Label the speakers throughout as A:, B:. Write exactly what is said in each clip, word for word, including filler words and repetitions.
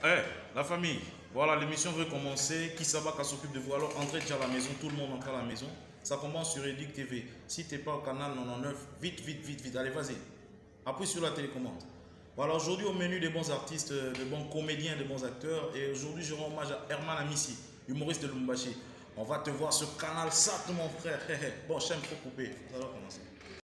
A: Eh, la famille, voilà, l'émission veut commencer. Qui Sabaka s'occupe de vous. Alors, entrez déjà à la maison, tout le monde entre à la maison. Ça commence sur Edic T V. Si tu n'es pas au canal quatre-vingt-dix-neuf, vite, vite, vite, vite, allez, vas-y. Appuie sur la télécommande. Voilà, aujourd'hui, au menu des bons artistes, de bons comédiens, de bons acteurs. Et aujourd'hui, je rends hommage à Herman Amissi, humoriste de Lumbashi. On va te voir sur Canal Sat, mon frère. Bon, Chem, faut couper. Ça va commencer.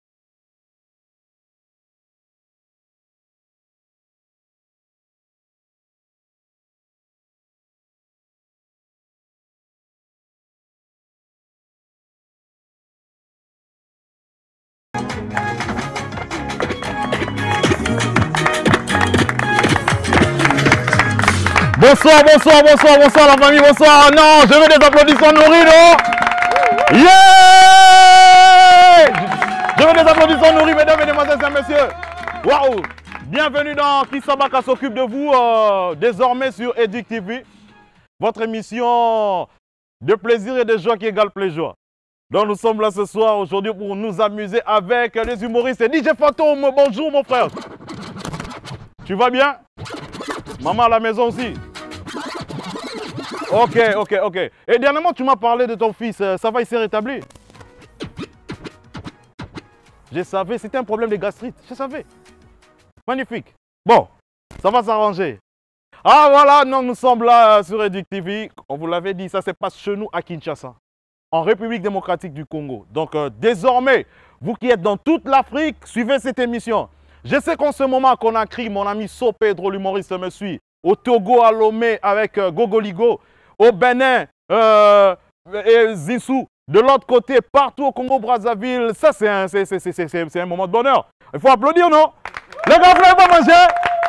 B: Bonsoir, bonsoir, bonsoir, bonsoir la famille, bonsoir. Non, je veux des applaudissements nourris, non? Yeah! Je veux des applaudissements nourris, mesdames, mesdemoiselles et messieurs. Waouh! Bienvenue dans Qui Sabaka s'occupe de vous, euh, désormais sur Edic T V. Votre émission de plaisir et de joie qui égale plaisir. Donc nous sommes là ce soir, aujourd'hui, pour nous amuser avec les humoristes. D J Fantôme, bonjour mon frère. Tu vas bien? Maman à la maison aussi. Ok, ok, ok. Et dernièrement, tu m'as parlé de ton fils. Ça va, il s'est rétabli? Je savais, c'était un problème de gastrite. Je savais. Magnifique. Bon, ça va s'arranger. Ah voilà, non, nous sommes là sur Edic T V. On vous l'avait dit, ça se passe chez nous à Kinshasa, en République démocratique du Congo. Donc euh, désormais, vous qui êtes dans toute l'Afrique, suivez cette émission. Je sais qu'en ce moment, qu'on a crié, mon ami So Pedro, l'humoriste, me suit. Au Togo, à Lomé, avec euh, Gogoligo. Au Bénin, euh, et Zissou. De l'autre côté, partout au Congo-Brazzaville. Ça, c'est un, un moment de bonheur. Il faut applaudir, non? Les gars, vous pas manger?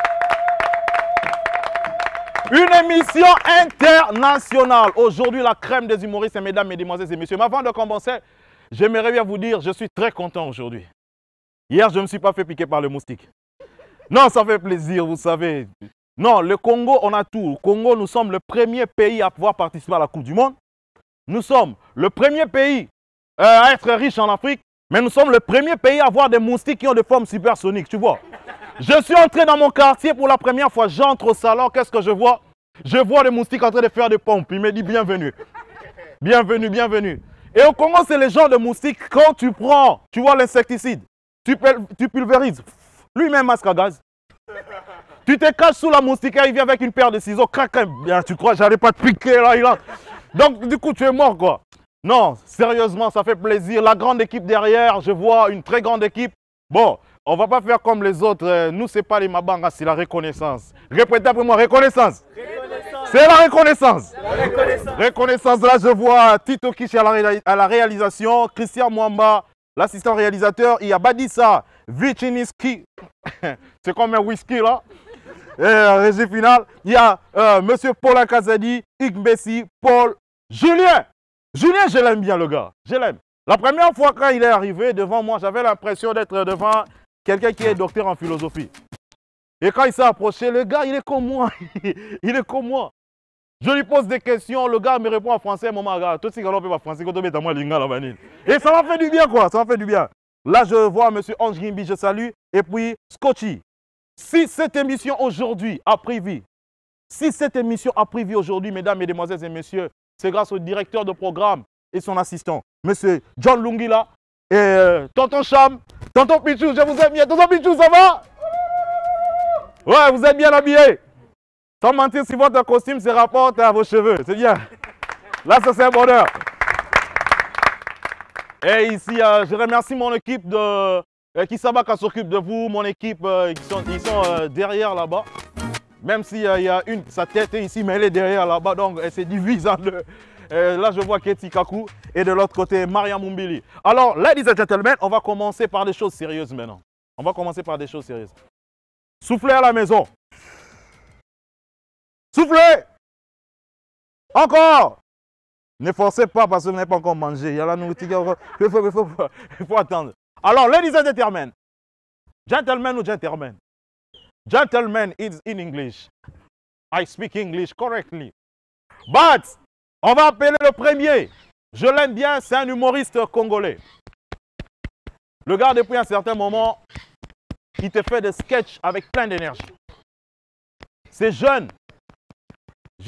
B: Une émission internationale. Aujourd'hui, la crème des humoristes, mesdames, mesdemoiselles et messieurs. Mais avant de commencer, j'aimerais bien vous dire, je suis très content aujourd'hui. Hier, je ne me suis pas fait piquer par le moustique. Non, ça fait plaisir, vous savez. Non, le Congo, on a tout. Au Congo, nous sommes le premier pays à pouvoir participer à la Coupe du Monde. Nous sommes le premier pays euh, à être riche en Afrique. Mais nous sommes le premier pays à avoir des moustiques qui ont des formes supersoniques, tu vois. Je suis entré dans mon quartier pour la première fois. J'entre au salon, qu'est-ce que je vois? Je vois des moustiques en train de faire des pompes. Il me dit bienvenue. Bienvenue, bienvenue. Et au Congo, c'est le genre de moustiques, quand tu prends, tu vois l'insecticide, tu, tu pulvérises, lui-même masque à gaz. Tu te caches sous la moustiquaire, il vient avec une paire de ciseaux, crac, bien, tu crois, j'allais pas te piquer là, il a... Donc, du coup, tu es mort, quoi. Non, sérieusement, ça fait plaisir. La grande équipe derrière, je vois une très grande équipe. Bon, on va pas faire comme les autres. Nous, c'est pas les Mabanga, c'est la reconnaissance. Répétez après moi, reconnaissance. C'est la reconnaissance. La reconnaissance. Reconnaissance, là, je vois Tito Kishi à la, ré à la réalisation, Christian Mwamba, l'assistant réalisateur, il y a Badissa, Vichiniski, c'est comme un whisky, là. Et, régie finale, il y a euh, Monsieur Paul Akazadi, Igbessi, Paul, Julien. Julien, je l'aime bien, le gars. Je l'aime. La première fois quand il est arrivé devant moi, j'avais l'impression d'être devant quelqu'un qui est docteur en philosophie. Et quand il s'est approché, le gars, il est comme moi. Il est comme moi. Je lui pose des questions, le gars me répond en français, maman, regarde, tout ce qu'on peut pas français, quand on met dans moi, la vanille. Et ça m'a fait du bien, quoi. Ça m'a fait du bien. Là, je vois Monsieur Ange Gimbi, je salue. Et puis, Scotchy. Si cette émission aujourd'hui a pris vie, si cette émission a pris vie aujourd'hui, mesdames, mesdemoiselles et messieurs, c'est grâce au directeur de programme et son assistant, Monsieur John Lungila et euh, Tonton Cham, Tonton Pichou, je vous aime bien. Tonton Pichou, ça va? Ouais, vous êtes bien habillés. Sans mentir, si votre costume se rapporte à vos cheveux, c'est bien. Là, ça c'est un bonheur. Et ici, euh, je remercie mon équipe de euh, Qui Sabaka s'occupe de vous, mon équipe, euh, ils sont, ils sont euh, derrière là-bas. Même s'il euh, y a une, sa tête est ici, mais elle est derrière là-bas, donc elle se divise en deux. Euh, là, je vois Keti Kaku et de l'autre côté, Maria Mumbili. Alors, ladies and gentlemen, on va commencer par des choses sérieuses maintenant. On va commencer par des choses sérieuses. Soufflez à la maison. Soufflez. Encore. Ne forcez pas parce que vous n'avez pas encore mangé. Il y a la nourriture. Il faut, il faut, il faut attendre. Alors, ladies and gentlemen. Gentlemen ou gentlemen? Gentlemen is in English. I speak English correctly. But, on va appeler le premier. Je l'aime bien, c'est un humoriste congolais. Le gars, depuis un certain moment, il te fait des sketchs avec plein d'énergie. C'est jeune,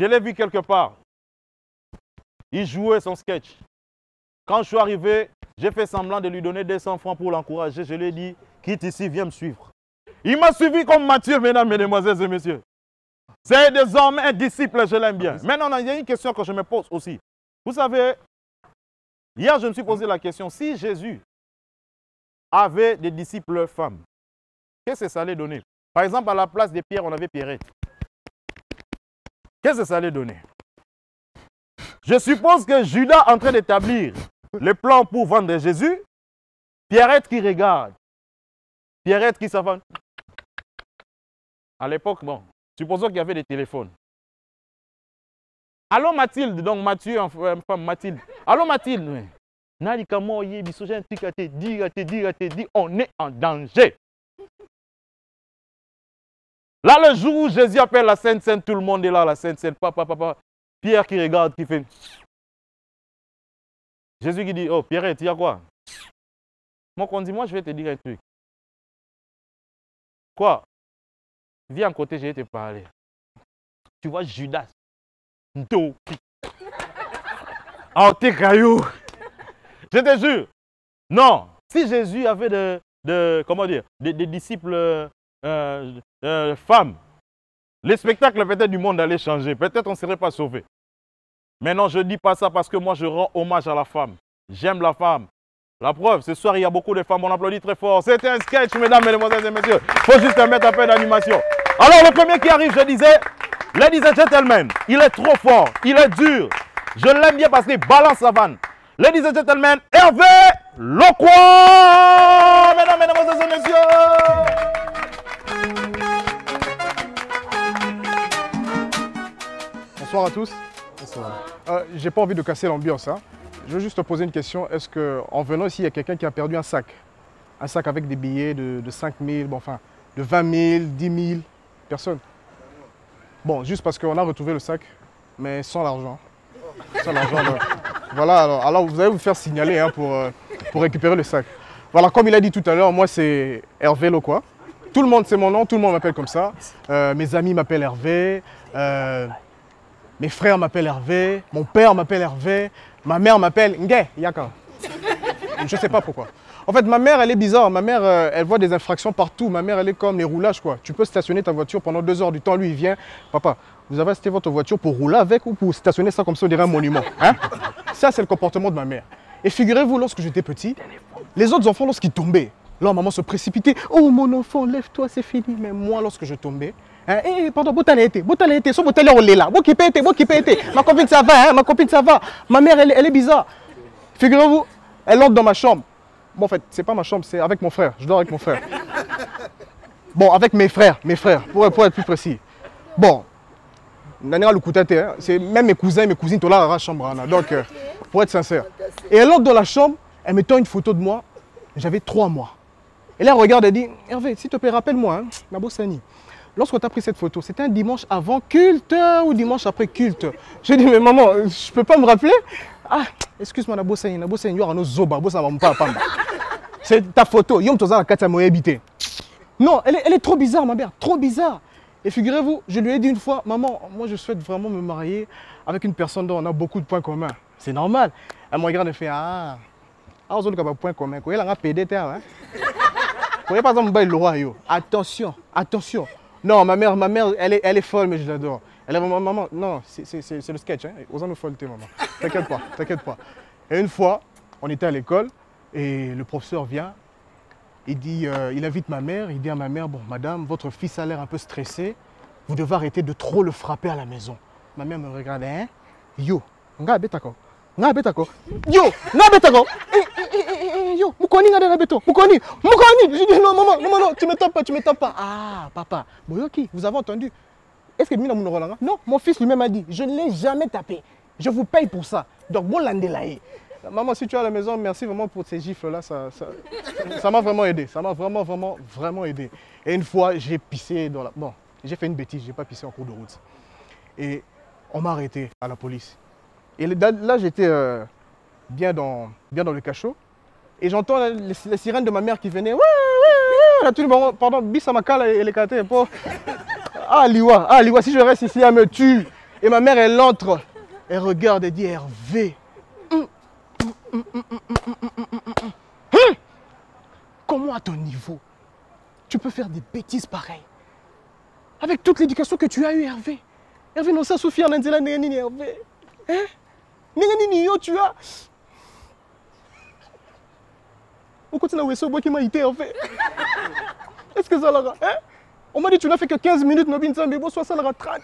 B: Je l'ai vu quelque part. Il jouait son sketch. Quand je suis arrivé, j'ai fait semblant de lui donner deux cents francs pour l'encourager. Je lui ai dit, quitte ici, viens me suivre. Il m'a suivi comme Matthieu, mesdames, mesdemoiselles et messieurs. C'est désormais un disciple, je l'aime bien. Maintenant, il y a une question que je me pose aussi. Vous savez, hier, je me suis posé la question, si Jésus avait des disciples femmes, qu'est-ce que ça allait donner? Par exemple, à la place de Pierre, on avait Pierrette. Qu'est-ce que ça allait donner? Je suppose que Judas est en train d'établir le plan pour vendre Jésus. Pierrette qui regarde. Pierrette qui s'avance. À l'époque, bon, supposons qu'il y avait des téléphones. Allô Mathilde, donc Mathieu, femme Mathilde. Allô Mathilde, oui. On est en danger. Là, le jour où Jésus appelle la Sainte Seine, tout le monde est là, la Sainte Seine. Papa, papa. Pierre qui regarde, qui fait. Jésus qui dit, oh Pierrette, il y a quoi? Moi, on dit, moi, je vais te dire un truc. Quoi? Viens à côté, je vais te parler. Tu vois Judas. Do. Oh, tes cailloux. Je te jure. Non. Si Jésus avait de, de comment dire, des, des disciples euh, euh, femmes, les spectacles peut-être du monde allaient changer. Peut-être on ne serait pas sauvé. Mais non, je ne dis pas ça parce que moi, je rends hommage à la femme. J'aime la femme. La preuve, ce soir, il y a beaucoup de femmes. On applaudit très fort. C'était un sketch, mesdames, mesdemoiselles et messieurs. Il faut juste mettre un peu d'animation. Alors, le premier qui arrive, je disais, ladies and gentlemen, il est trop fort. Il est dur. Je l'aime bien parce qu'il balance la vanne. Ladies and gentlemen, Hervé Lokwa. Mesdames, mesdemoiselles et messieurs.
C: Bonsoir à tous. Euh, J'ai pas envie de casser l'ambiance. Hein. Je veux juste te poser une question. Est-ce qu'en venant ici, il y a quelqu'un qui a perdu un sac? Un sac avec des billets de, de cinq mille, bon, enfin, de vingt mille, dix mille personnes. Bon, juste parce qu'on a retrouvé le sac, mais sans l'argent. Sans l'argent. Voilà, alors, alors vous allez vous faire signaler hein, pour, euh, pour récupérer le sac. Voilà, comme il a dit tout à l'heure, moi c'est Hervé Lokwa. Tout le monde, c'est mon nom, tout le monde m'appelle comme ça. Euh, mes amis m'appellent Hervé. Euh, Mes frères m'appellent Hervé, mon père m'appelle Hervé, ma mère m'appelle Nge Yaka. Je ne sais pas pourquoi. En fait, ma mère, elle est bizarre. Ma mère, euh, elle voit des infractions partout. Ma mère, elle est comme les roulages, quoi. Tu peux stationner ta voiture pendant deux heures du temps. Lui, il vient. Papa, vous avez acheté votre voiture pour rouler avec ou pour stationner ça comme ça, on dirait un monument, hein? Ça, c'est le comportement de ma mère. Et figurez-vous, lorsque j'étais petit, les autres enfants, lorsqu'ils tombaient, leur maman se précipitait. Oh, mon enfant, lève-toi, c'est fini. Mais moi, lorsque je tombais, Hein, eh, pardon, Boutale été, Boutale été, so Boutale on est là, Bo qui peut été, Bo qui peut été. Ma copine ça va, hein, ma copine ça va. Ma mère elle, elle est bizarre. Figurez-vous, elle entre dans ma chambre. Bon en fait, c'est pas ma chambre, c'est avec mon frère. Je dors avec mon frère. Bon, avec mes frères, mes frères, pour, pour être plus précis. Bon, Nanira le Koutate, hein, c'est même mes cousins, mes cousines, tout là dans la chambre. Hein, donc, euh, pour être sincère. Et elle entre dans la chambre, elle me tend une photo de moi. J'avais trois mois. Et là, elle regarde et dit, Hervé, s'il te plaît, rappelle-moi, hein, Nabo Sani. Lorsqu'on t'a pris cette photo, c'était un dimanche avant culte ou dimanche après culte? J'ai dit, mais maman, je peux pas me rappeler? Ah, excuse-moi, Nabo Sani, Nabo Sani, yo ano zoba, bo sa mampa pamba. C'est ta photo, yom toza la kata moye habité. Non, elle est, elle est trop bizarre, ma mère, trop bizarre. Et figurez-vous, je lui ai dit une fois, maman, moi je souhaite vraiment me marier avec une personne dont on a beaucoup de points communs. C'est normal. Elle me regarde et fait, ah, ah, on a des points communs. Elle a un P D T, hein. Vous voyez par exemple, le roi, yo. Attention, attention. Non, ma mère, ma mère, elle est, elle est folle, mais je l'adore. Elle est vraiment, maman, non, c'est le sketch, hein. Osons nous folleter, maman. T'inquiète pas, t'inquiète pas. Et une fois, on était à l'école et le professeur vient. Il dit, euh, il invite ma mère, il dit à ma mère, bon, madame, votre fils a l'air un peu stressé. Vous devez arrêter de trop le frapper à la maison. Ma mère me regardait, hein. Yo, nga betako. Nga betako. Yo, nga betako. Yo, Moukoni nga de beto. Moukoni, Moukoni. Je dis non, maman, non, non, tu me tapes pas, tu me tapes pas. Ah, papa, Boyoki, vous avez entendu? Est-ce que Mina Mounorola? Non, mon fils lui-même a dit, je ne l'ai jamais tapé. Je vous paye pour ça. Donc, bon l'andelaï. Maman, si tu es à la maison, merci vraiment pour ces gifles-là. Ça m'a ça, ça vraiment aidé. Ça m'a vraiment, vraiment, vraiment aidé. Et une fois, j'ai pissé dans la... Bon, j'ai fait une bêtise, je n'ai pas pissé en cours de route. Et on m'a arrêté à la police. Et là, j'étais euh, bien, dans, bien dans le cachot. Et j'entends les, les sirènes de ma mère qui venaient. Ouais, ouais, ouais. Tout le monde, pardon, Bissamaka et les catés. Ah, Liwa, ah, Liwa, si je reste ici, elle me tue. Et ma mère, elle entre. Elle regarde et dit Hervé. Hum, hum, hum, hum, hum, hum, hum, hum, hum. Hum. Comment à ton niveau, tu peux faire des bêtises pareilles? Avec toute l'éducation que tu as eue, Hervé. Hervé, non, ça suffit, on a dit là, Hervé. Hein? Yo, tu as. On continue à ouer ce bois qui m'a été, Hervé. Est-ce que ça l'aura? Hein? On m'a dit tu n'as fait que quinze minutes, Nobin Zambebo, soit ça l'aura trente.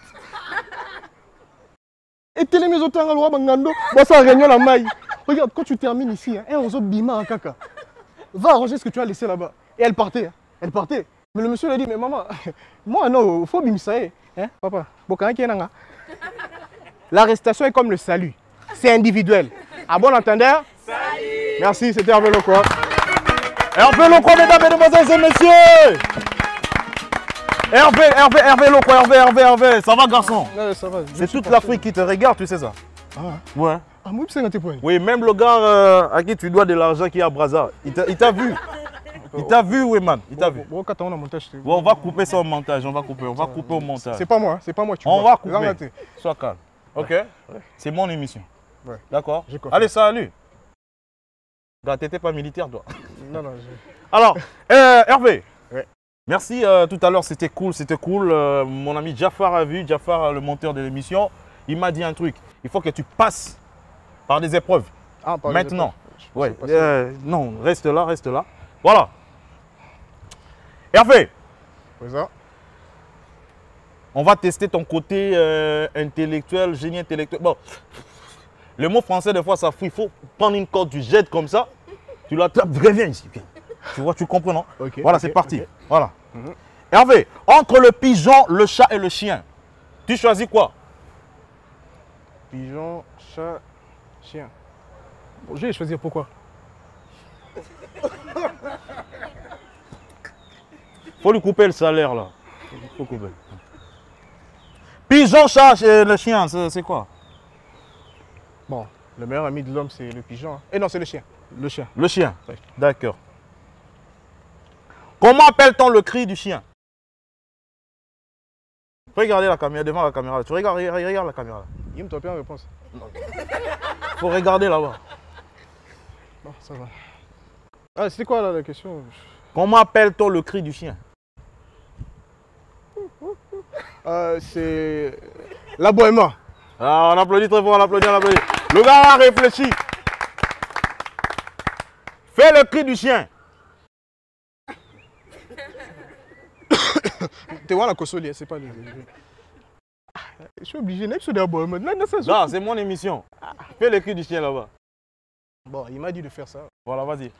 C: Et télé mes autres en loi bangando, bon ça réunion la maille. Regarde, quand tu termines ici, hein, un oiseau bima en caca. Va arranger ce que tu as laissé là-bas. Et elle partait, hein. Elle partait. Mais le monsieur lui a dit, mais maman, moi non, il faut bimisaer. Hein, papa? L'arrestation est comme le salut. C'est individuel. À bon entendeur? Salut. Merci, c'était Hervé Lokwa.
B: Hervé Lokwa, mesdames, mesdemoiselles et messieurs. Hervé, Hervé, Hervé Lokwa, Hervé, Hervé, Hervé. Ça va, garçon?
C: Ouais, ça va.
B: C'est toute l'Afrique qui te regarde, tu sais ça?
C: Ah
B: ouais.
C: Ah, moi, c'est un tes points.
B: Oui, même le gars euh, à qui tu dois de l'argent qui est à Brazza, il t'a vu. Il t'a vu, oui, man. Il t'a vu.
C: Bon, quand on a montage,
B: bon, on va couper ça au montage. On va couper, on va couper au montage.
C: C'est pas moi, c'est pas moi. Tu
B: on
C: vois.
B: va couper. Sois calme. Ok. Ouais. C'est mon émission.
C: Ouais.
B: D'accord. Allez, salut. Tu n'étais pas militaire, toi.
C: Non, non.
B: Alors, euh, Hervé.
C: Ouais.
B: Merci. Euh, tout à l'heure, c'était cool, c'était cool. Euh, mon ami Jafar a vu, Jafar, le monteur de l'émission. Il m'a dit un truc. Il faut que tu passes par des épreuves.
C: Ah, par
B: maintenant.
C: Ouais.
B: Euh, non, reste là, reste là. Voilà. Hervé.
C: Oui, ça.
B: On va tester ton côté euh, intellectuel, génie intellectuel. Bon, le mot français, des fois, ça fout. Il faut prendre une corde, tu jettes comme ça, tu l'attrapes, reviens ici. Viens. Tu vois, tu comprends, non?
C: Okay,
B: voilà,
C: okay,
B: c'est parti.
C: Okay.
B: Voilà.
C: Mm-hmm.
B: Hervé, entre le pigeon, le chat et le chien, tu choisis quoi?
C: Pigeon, chat, chien. Bon, je vais choisir pourquoi?
B: Faut lui couper le salaire, là. Faut couper. Pigeon, chat et le chien, c'est quoi?
C: Bon, le meilleur ami de l'homme, c'est le pigeon. Hein. Et non, c'est le chien. Le chien.
B: Le chien,
C: oui.
B: D'accord. Comment appelle-t-on le cri du chien? Regardez la caméra, devant la caméra. Tu regardes, regarde, regarde la caméra.
C: Il me bien en réponse.
B: Faut regarder là-bas.
C: Bon, ça va. Ah, c'était quoi là la question?
B: Comment appelle-t-on le cri du chien?
C: euh, C'est l'aboiement.
B: Ah, on applaudit très fort, on applaudit, on applaudit. Le gars a réfléchi. Fais le cri du chien.
C: Tu vois la console, c'est pas le... Je suis obligé, je suis d'aboiement.
B: Non, c'est mon émission. Fais le cri du chien là-bas.
C: Bon, il m'a dit de faire ça.
B: Voilà, vas-y.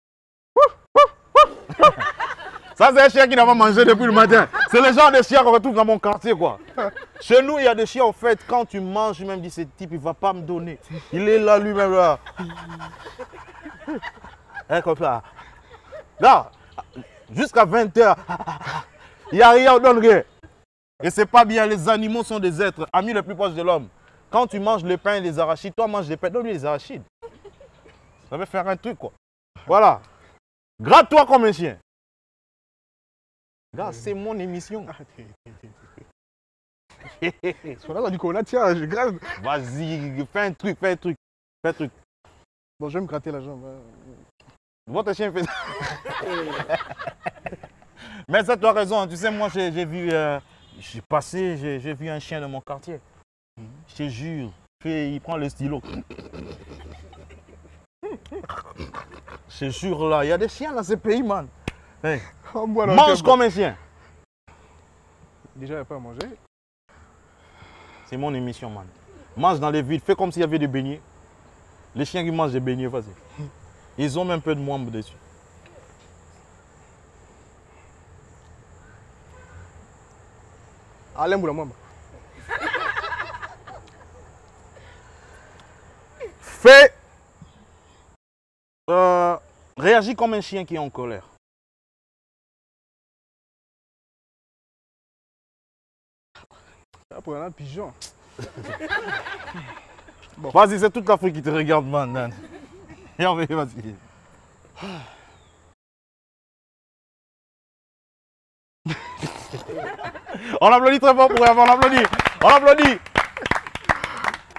B: Ça, c'est un chien qui n'a pas mangé depuis le matin. C'est le genre de chien qu'on retrouve dans mon quartier, quoi. Chez nous, il y a des chiens, en fait, quand tu manges, tu même dis, ce type, il ne va pas me donner. Il est là, lui-même, là. Hein, comme ça. Là, jusqu'à vingt heures, il n'y a rien, on donne rien. Et c'est pas bien, les animaux sont des êtres, amis les plus proches de l'homme. Quand tu manges le pain et les arachides, toi, mange les pains, donne-lui les arachides. Ça veut faire un truc, quoi. Voilà. Gratte-toi comme un chien. Gars, c'est mon émission. Vas-y, fais un truc, fais un truc. Fais un truc.
C: Bon, je vais me gratter la jambe.
B: Votre chien fait ça. Mais ça, tu as raison. Tu sais, moi, j'ai vu, euh, j'ai passé, j'ai vu un chien dans mon quartier. Je te jure, il prend le stylo. Je te jure, là, il y a des chiens dans ce pays, man. Hey. Oh, mange comme un chien.
C: Déjà, il n'y a pas à manger.
B: C'est mon émission, man. Mange dans les villes, fais comme s'il y avait des beignets. Les chiens qui mangent des beignets, vas-y. Ils ont même un peu de moimbe dessus.
C: Allez, moula moimbe.
B: Fais. Euh, réagis comme un chien qui est en colère.
C: Pour un pigeon.
B: Bon. Vas-y, c'est toute l'Afrique qui te regarde, man. Hervé, vas-y. On applaudit très fort pour Hervé, on applaudit. On applaudit.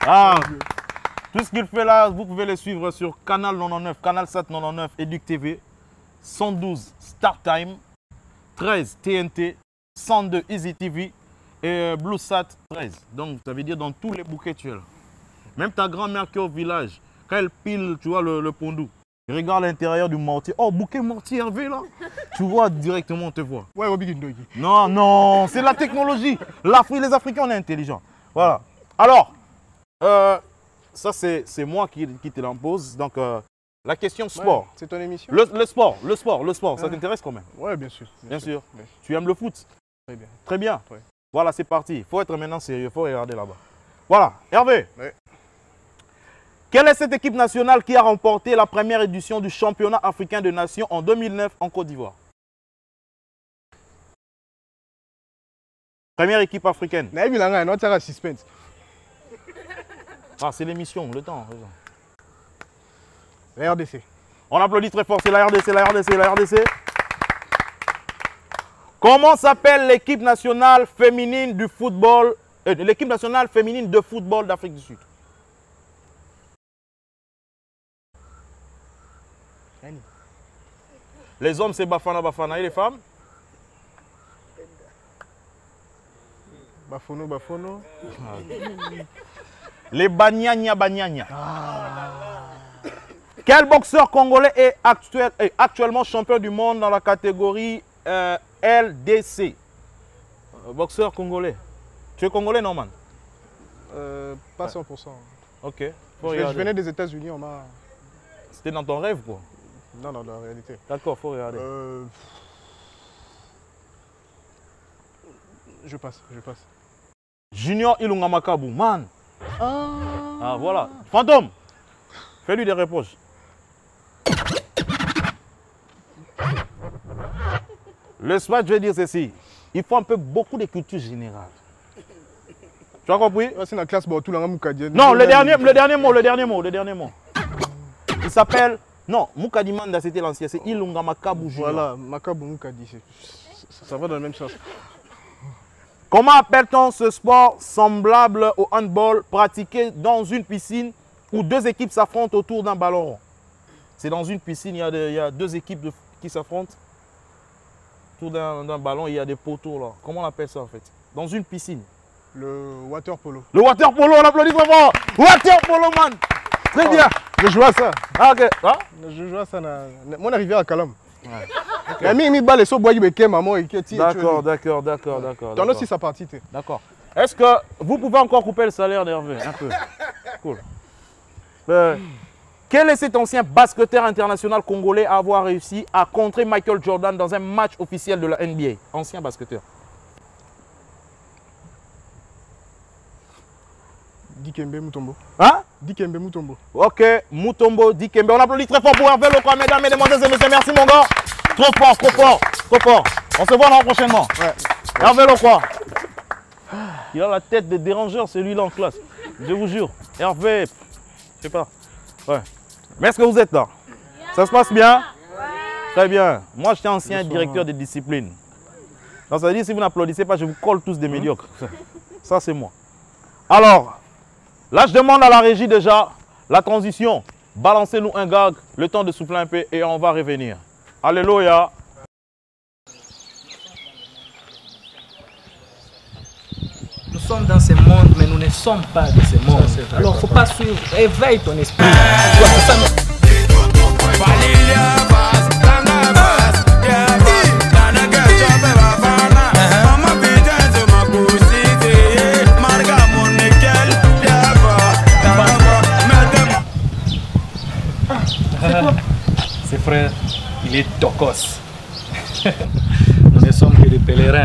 B: Ah, tout ce qu'il fait là, vous pouvez le suivre sur Canal quatre-vingt-dix-neuf, Canal sept cent quatre-vingt-dix-neuf, Educ T V, cent douze Star Time, treize T N T, cent deux Easy T V et BlueSat treize. Donc ça veut dire dans tous les bouquets tu es là. Même ta grand-mère qui est au village, quand elle pile, tu vois, le, le pondou, regarde l'intérieur du mortier. Oh, bouquet mortier Hervé là. Tu vois directement, on te voit.
C: Ouais, Robbie Kindogi.
B: Non, non, c'est la technologie. L'Afrique, les Africains, on est intelligents. Voilà. Alors, euh, ça c'est moi qui, qui te l'impose. Donc, euh, la question sport.
C: Ouais, c'est ton émission?
B: Le, le sport, le sport, le sport,
C: ouais.
B: Ça t'intéresse quand même?
C: Ouais, bien sûr.
B: Bien, bien sûr. sûr.
C: Ouais.
B: Tu aimes le foot?
C: Très bien.
B: Très bien.
C: Ouais.
B: Voilà, c'est parti. Il faut être maintenant sérieux, il faut regarder là-bas. Voilà, Hervé.
C: Ouais.
B: Quelle est cette équipe nationale qui a remporté la première édition du championnat africain de nations en deux mille neuf en Côte d'Ivoire? Première équipe africaine.
C: Suspense.
B: Ah, c'est l'émission, le temps.
C: La R D C.
B: On applaudit très fort, c'est la R D C, la R D C, la R D C. Comment s'appelle l'équipe nationale féminine du football, euh, l'équipe nationale féminine de football d'Afrique du Sud? Les hommes, c'est Bafana Bafana. Et les femmes?
C: Bafono Bafono.
B: Les Banyanya Banyanya. Ah. Quel boxeur congolais est, actuel, est actuellement champion du monde dans la catégorie euh, L D C? euh, Boxeur congolais. Tu es congolais, Norman?
C: euh, Pas cent pour cent.
B: Ok.
C: Je, je venais des États-Unis, on m'a...
B: C'était dans ton rêve, quoi?
C: Non, non, dans la réalité.
B: D'accord, faut regarder.
C: Euh... Je passe, je passe.
B: Junior Ilunga Makabu, man. Ah, ah voilà. Fantôme, fais-lui des reproches. Le soir, je vais dire ceci. Il faut un peu beaucoup de culture générale. Tu as compris?
C: C'est la classe, bon, tout le monde.
B: Non, le dernier, le dernier mot, le dernier mot, le dernier mot. Il s'appelle... Non, Moukadi Manda, c'était l'ancien. C'est Ilunga Makabu Junior.
C: Voilà, Makabu Moukadi. Ça va dans le même sens.
B: Comment appelle-t-on ce sport semblable au handball pratiqué dans une piscine où deux équipes s'affrontent autour d'un ballon rond? C'est dans une piscine, il y a, de, il y a deux équipes de, qui s'affrontent autour d'un ballon, il y a des poteaux là. Comment on appelle ça en fait? Dans une piscine.
C: Le water polo.
B: Le water polo, on applaudit très fort. Water polo, man. Très bien.
C: Je joue à ça.
B: Ah, ok. Ah?
C: Je joue à ça. Mon arrivée à Calam. D'accord,
B: d'accord, d'accord, d'accord.
C: T'en as aussi sa partie.
B: D'accord. Est-ce que vous pouvez encore couper le salaire d'Hervé? Un peu. Cool. Euh, quel est cet ancien basketteur international congolais à avoir réussi à contrer Michael Jordan dans un match officiel de la N B A? Ancien basketteur.
C: Dikembe Mutombo.
B: Hein?
C: Dikembe Mutombo.
B: Ok, Mutombo, Dikembe. On applaudit très fort pour Hervé Lokwa, mesdames, mesdemoiselles et messieurs. Merci mon gars. Trop fort, trop fort, trop fort. On se voit l'an prochainement. Ouais. Hervé Lokwa. Il a la tête de dérangeur, celui-là en classe. Je vous jure. Hervé, je sais pas. Ouais. Mais est-ce que vous êtes là? Ça se passe bien? Très bien. Moi, j'étais ancien directeur de discipline. Donc, ça veut dire si vous n'applaudissez pas, je vous colle tous des médiocres. Ça, c'est moi. Alors, là, je demande à la régie déjà la transition. Balancez-nous un gag, le temps de souffler un peu et on va revenir. Alléluia.
D: Nous sommes dans ce monde, mais nous ne sommes pas de ce monde. Ça, alors, il ne faut pas suivre. Éveille ton esprit. C'est frère, il est tokos. Nous ne sommes que des pèlerins.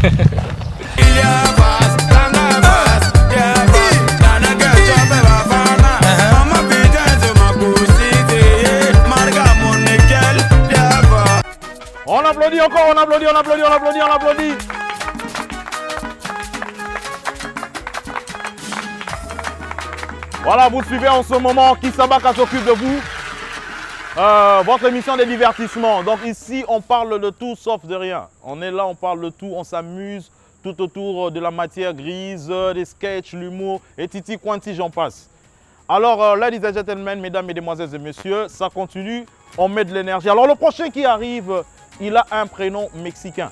B: On applaudit encore, on applaudit, on applaudit, on applaudit, on applaudit. Voilà, vous suivez en ce moment Kisabaka s'occupe de vous. Euh, votre émission de divertissement. Donc ici, on parle de tout sauf de rien. On est là, on parle de tout, on s'amuse. tout autour de la matière grise, des sketchs, l'humour et titi quanti, j'en passe. Alors, euh, ladies and gentlemen, mesdames, mesdemoiselles et messieurs, ça continue, on met de l'énergie. Alors, le prochain qui arrive, il a un prénom mexicain.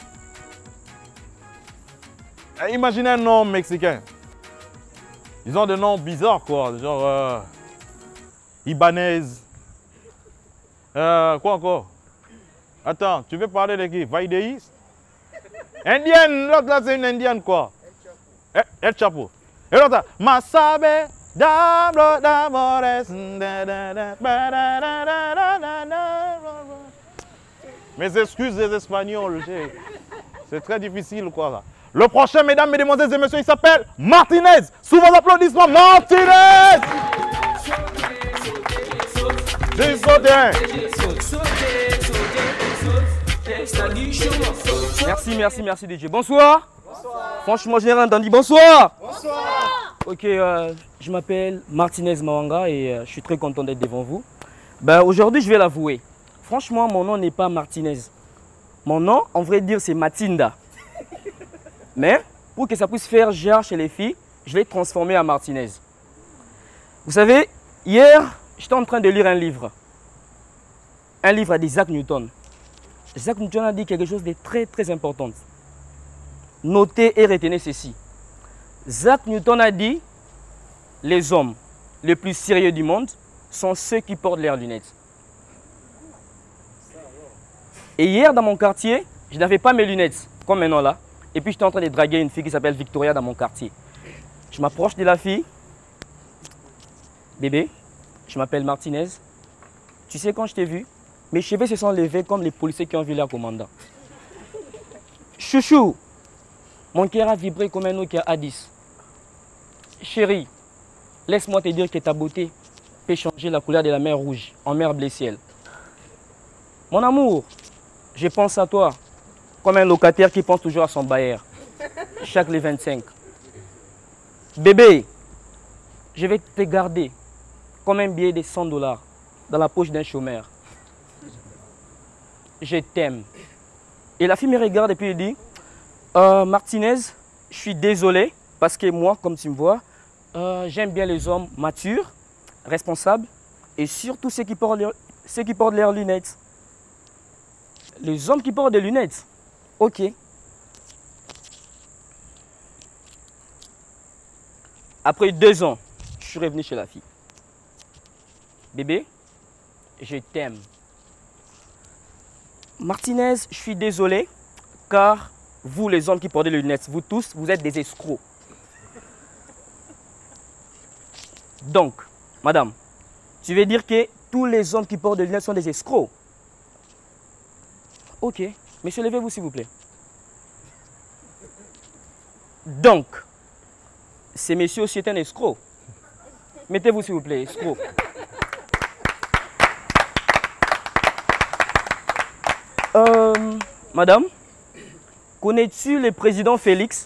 B: Imaginez un nom mexicain. Ils ont des noms bizarres, quoi, genre euh, Ibanez. Euh, quoi encore? Attends, tu veux parler de qui? Vaideis? Indienne, l'autre là c'est une indienne quoi. El, El Chapo. Et l'autre, Masabe, Dablo, Damores. Mes excuses des Espagnols, c'est très difficile quoi là. Le prochain, mesdames, mesdemoiselles et messieurs, il s'appelle Martinez. Sous vos applaudissements, Martinez! J'ai sauté.
E: Merci, merci, merci D J. Bonsoir. Bonsoir. Franchement, j'ai rien entendu. Bonsoir. Bonsoir. Ok, euh, je m'appelle Martinez Mawanga et euh, je suis très content d'être devant vous. Ben, aujourd'hui, je vais l'avouer. Franchement, mon nom n'est pas Martinez. Mon nom, en vrai dire, c'est Matinda. Mais pour que ça puisse faire genre chez les filles, je l'ai transformé en Martinez. Vous savez, hier, j'étais en train de lire un livre. Un livre d'Isaac Newton. Isaac Newton a dit quelque chose de très très important. Notez et retenez ceci. Isaac Newton a dit les hommes les plus sérieux du monde sont ceux qui portent leurs lunettes. Et hier dans mon quartier, je n'avais pas mes lunettes comme maintenant là. Et puis j'étais en train de draguer une fille qui s'appelle Victoria dans mon quartier. Je m'approche de la fille. Bébé, je m'appelle Martinez. Tu sais quand je t'ai vu, mes cheveux se sont levés comme les policiers qui ont vu leur commandant. Chouchou, mon cœur a vibré comme un Nokia A dix. Chérie, laisse-moi te dire que ta beauté peut changer la couleur de la mer Rouge en mer bleu ciel. Mon amour, je pense à toi comme un locataire qui pense toujours à son bailleur, chaque les vingt-cinq. Bébé, je vais te garder comme un billet de cent dollars dans la poche d'un chômeur. Je t'aime. Et la fille me regarde et puis elle dit, euh, Martinez, je suis désolé parce que moi, comme tu me vois, euh, j'aime bien les hommes matures, responsables et surtout ceux qui portent, leur, ceux qui portent leurs lunettes. Les hommes qui portent des lunettes. Ok. Après deux ans, je suis revenu chez la fille. Bébé, je t'aime. Martinez, je suis désolé, car vous, les hommes qui portent des lunettes, vous tous, vous êtes des escrocs. Donc, madame, tu veux dire que tous les hommes qui portent des lunettes sont des escrocs? Ok. Monsieur, levez-vous s'il vous plaît. Donc, ce monsieur aussi est un escroc. Mettez-vous s'il vous plaît, escroc. Euh, madame, connais-tu le président Félix?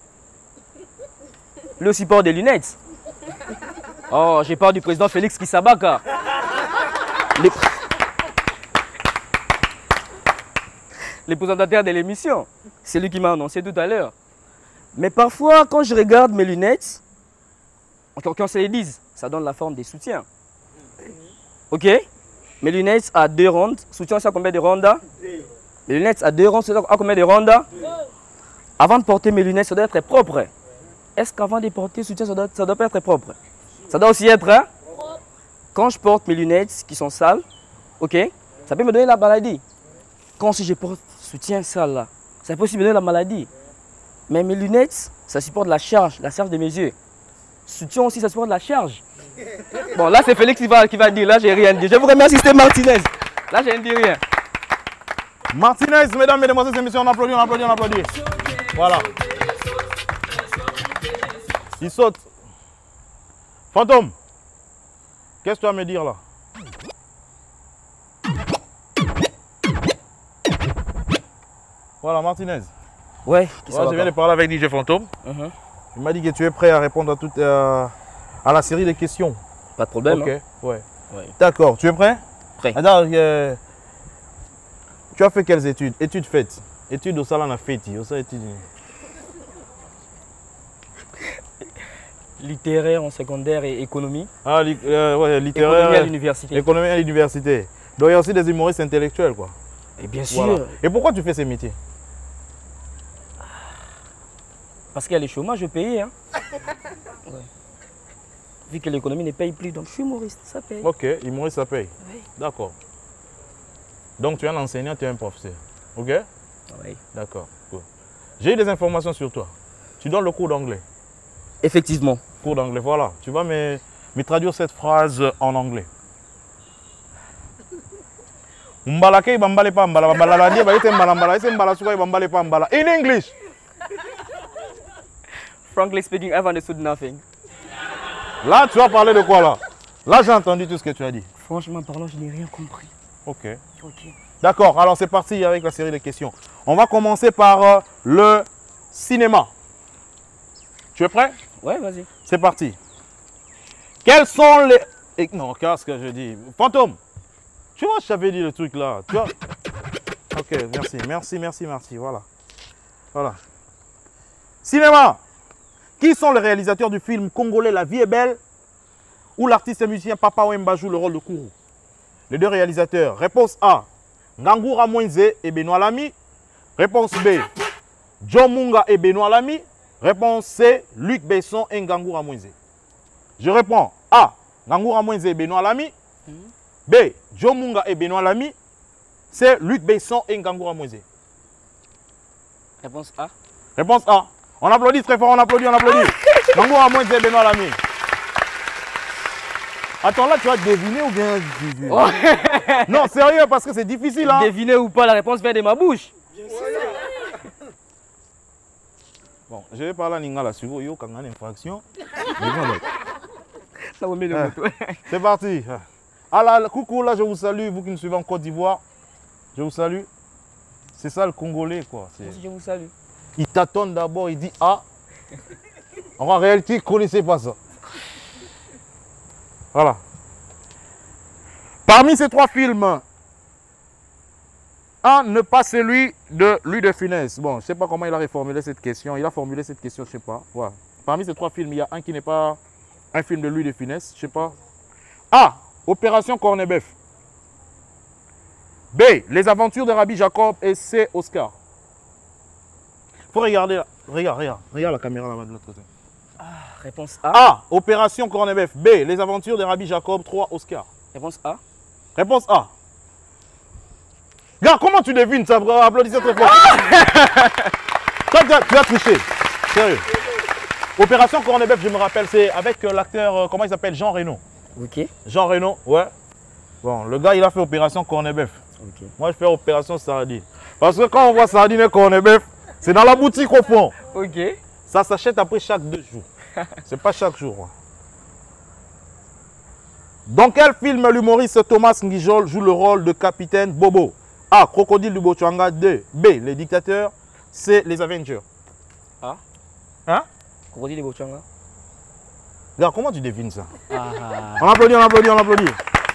E: Le support des lunettes. Oh, j'ai parlé du président Félix qui s'abaca. Les... Le présentateur de l'émission, c'est lui qui m'a annoncé tout à l'heure. Mais parfois, quand je regarde mes lunettes, qu'on se les dise, ça donne la forme des soutiens. Ok? Mes lunettes à deux rondes, soutien ça combien de rondes? Mes lunettes à deux rondes, ça à combien de rondes? Avant de porter mes lunettes, ça doit être propre. Est-ce qu'avant de porter soutien, ça doit, ça doit pas être propre? Ça doit aussi être, hein? Quand je porte mes lunettes qui sont sales, ok? Ça peut me donner la maladie. Quand si je porte soutien sale là, ça peut aussi me donner la maladie. Mais mes lunettes, ça supporte la charge, la charge de mes yeux. Soutien aussi, ça supporte la charge. Bon, là, c'est Félix qui va, qui va dire. Là, j'ai rien dit. Je vous remercie, c'était Martinez. Là, je ne dis rien.
B: Martinez, mesdames, mesdemoiselles et messieurs, on applaudit, on applaudit, on applaudit. Voilà. Il saute. Fantôme, qu'est-ce que tu vas me dire là? Voilà, Martinez.
E: Ouais,
B: qui ouais, je viens de parler avec D J Fantôme. Uh-huh. Il m'a dit que tu es prêt à répondre à, toute, euh, à la série de questions.
E: Pas de problème.
B: Ok,
E: hein.
B: ouais.
E: ouais.
B: D'accord, tu es prêt?
E: Prêt.
B: Alors, euh, tu as fait quelles études? Études faites. Études au salon à Feti.
E: Littéraire en secondaire et économie.
B: Ah, li euh, ouais, littéraire.
E: Économie à l'université.
B: Économie à l'université. Donc il y a aussi des humoristes intellectuels, quoi.
E: Et bien sûr.
B: Voilà. Et pourquoi tu fais ces métiers?
E: Parce qu'il y a les chômages payés. Hein. Ouais. Vu que l'économie ne paye plus, donc je suis humoriste, ça paye.
B: Ok, humoriste, ça paye.
E: Oui.
B: D'accord. Donc tu es un enseignant, tu es un professeur. Ok?
E: Oui.
B: D'accord. Cool. J'ai eu des informations sur toi. Tu donnes le cours d'anglais.
E: Effectivement.
B: Cours d'anglais, voilà. Tu vas me, me traduire cette phrase en anglais. Mbalake bambale pa mbala bambala la ba ite mbala mbala ite mbala suka bambale pa mbala. In English.
E: Frankly speaking, I've understood nothing.
B: Là, tu vas parler de quoi là? Là, j'ai entendu tout ce que tu as dit.
E: Franchement parlant, je n'ai rien compris.
B: Ok.
E: Ok.
B: D'accord, alors c'est parti avec la série de questions. On va commencer par euh, le cinéma. Tu es prêt?
E: Ouais, vas-y.
B: C'est parti. Quels sont les... Et non, qu'est-ce que je dis? Fantôme, tu vois, je t'avais dit le truc là. Tu vois? Ok, merci, merci, merci, merci. Voilà. Voilà. Cinéma. Qui sont les réalisateurs du film congolais La vie est belle, où l'artiste et musicien Papa Wemba joue le rôle de Kourou? Les deux réalisateurs. Réponse A, Ngangoura Moïse et Benoît Lamy. Réponse B, John Munga et Benoît Lamy. Réponse C, Luc Besson et Ngangoura Moïse. Je réponds A, Ngangoura Moïse et Benoît Lamy. B, John Munga et Benoît Lamy. C, Luc Besson et Ngangoura Moïse.
E: Réponse A.
B: Réponse A. On applaudit très fort, on applaudit, on applaudit. Ngangoura Moïse et Benoît Lamy. Attends, là, tu vas deviner ou bien...
E: Oh.
B: Non, sérieux, parce que c'est difficile. Hein?
E: Deviner ou pas, la réponse vient de ma bouche.
B: Bon, je vais parler à Ningala. Si vous avez une infraction, c'est parti. Alors, coucou, là, je vous salue, vous qui nous suivez en Côte d'Ivoire. Je vous salue. C'est ça le Congolais, quoi.
E: Je vous salue.
B: Il tâtonne d'abord, il dit ah. En réalité, il ne connaissait pas ça. Voilà. Parmi ces trois films, un ne pas celui de Louis de Funès. Bon, je ne sais pas comment il a reformulé cette question. Il a formulé cette question, je ne sais pas. Voilà. Parmi ces trois films, il y a un qui n'est pas un film de Louis de Funès. Je ne sais pas. A. Opération Cornebœuf. B. Les aventures de Rabbi Jacob. Et C. Oscar. Il faut regarder là. Regarde, regarde. Regarde la caméra là-bas de l'autre côté.
E: Ah, réponse A.
B: A. Opération Cornebœuf. B. Les aventures de Rabbi Jacob. trois. Oscar.
E: Réponse A.
B: Réponse A. Regarde, comment tu devines ça? Applaudissez très fort. Toi, tu as, tu as triché. Sérieux. Opération Cornebœuf, je me rappelle, c'est avec euh, l'acteur, euh, comment il s'appelle? Jean Reno.
E: Ok.
B: Jean Reno, ouais. Bon, le gars, il a fait Opération Cornebœuf.
E: Ok.
B: Moi, je fais Opération Sardine. Parce que quand on voit Sardine et Cornebœuf, c'est dans la boutique au fond.
E: Ok.
B: Ça s'achète après chaque deux jours. C'est pas chaque jour. Dans quel film l'humoriste Thomas Ngijol joue le rôle de capitaine Bobo? A. Crocodile du Bochanga. deux. B. Les dictateurs. C. Les Avengers.
E: A.
B: Hein?
E: Crocodile du Bochanga.
B: Regarde, comment tu devines ça?
E: Ah.
B: On applaudit, on applaudit, on applaudit.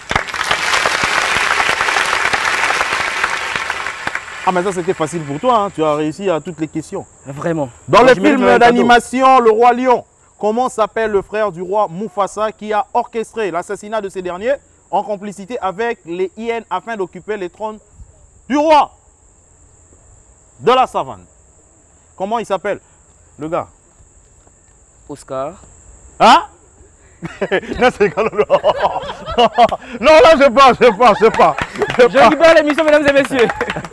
B: Ah, mais ça c'était facile pour toi, hein. Tu as réussi à toutes les questions.
E: Vraiment.
B: Dans
E: Moi,
B: le
E: je mérite
B: film
E: un cadeau.
B: d'animation Le Roi Lion, comment s'appelle le frère du roi Mufasa qui a orchestré l'assassinat de ces derniers en complicité avec les hyènes afin d'occuper les trônes du roi de la savane? Comment il s'appelle, le gars?
E: Oscar.
B: Hein? Non, c'est non, non. Non, là, je pas, je pas, je pas. Je
E: Je récupère l'émission, mesdames et messieurs.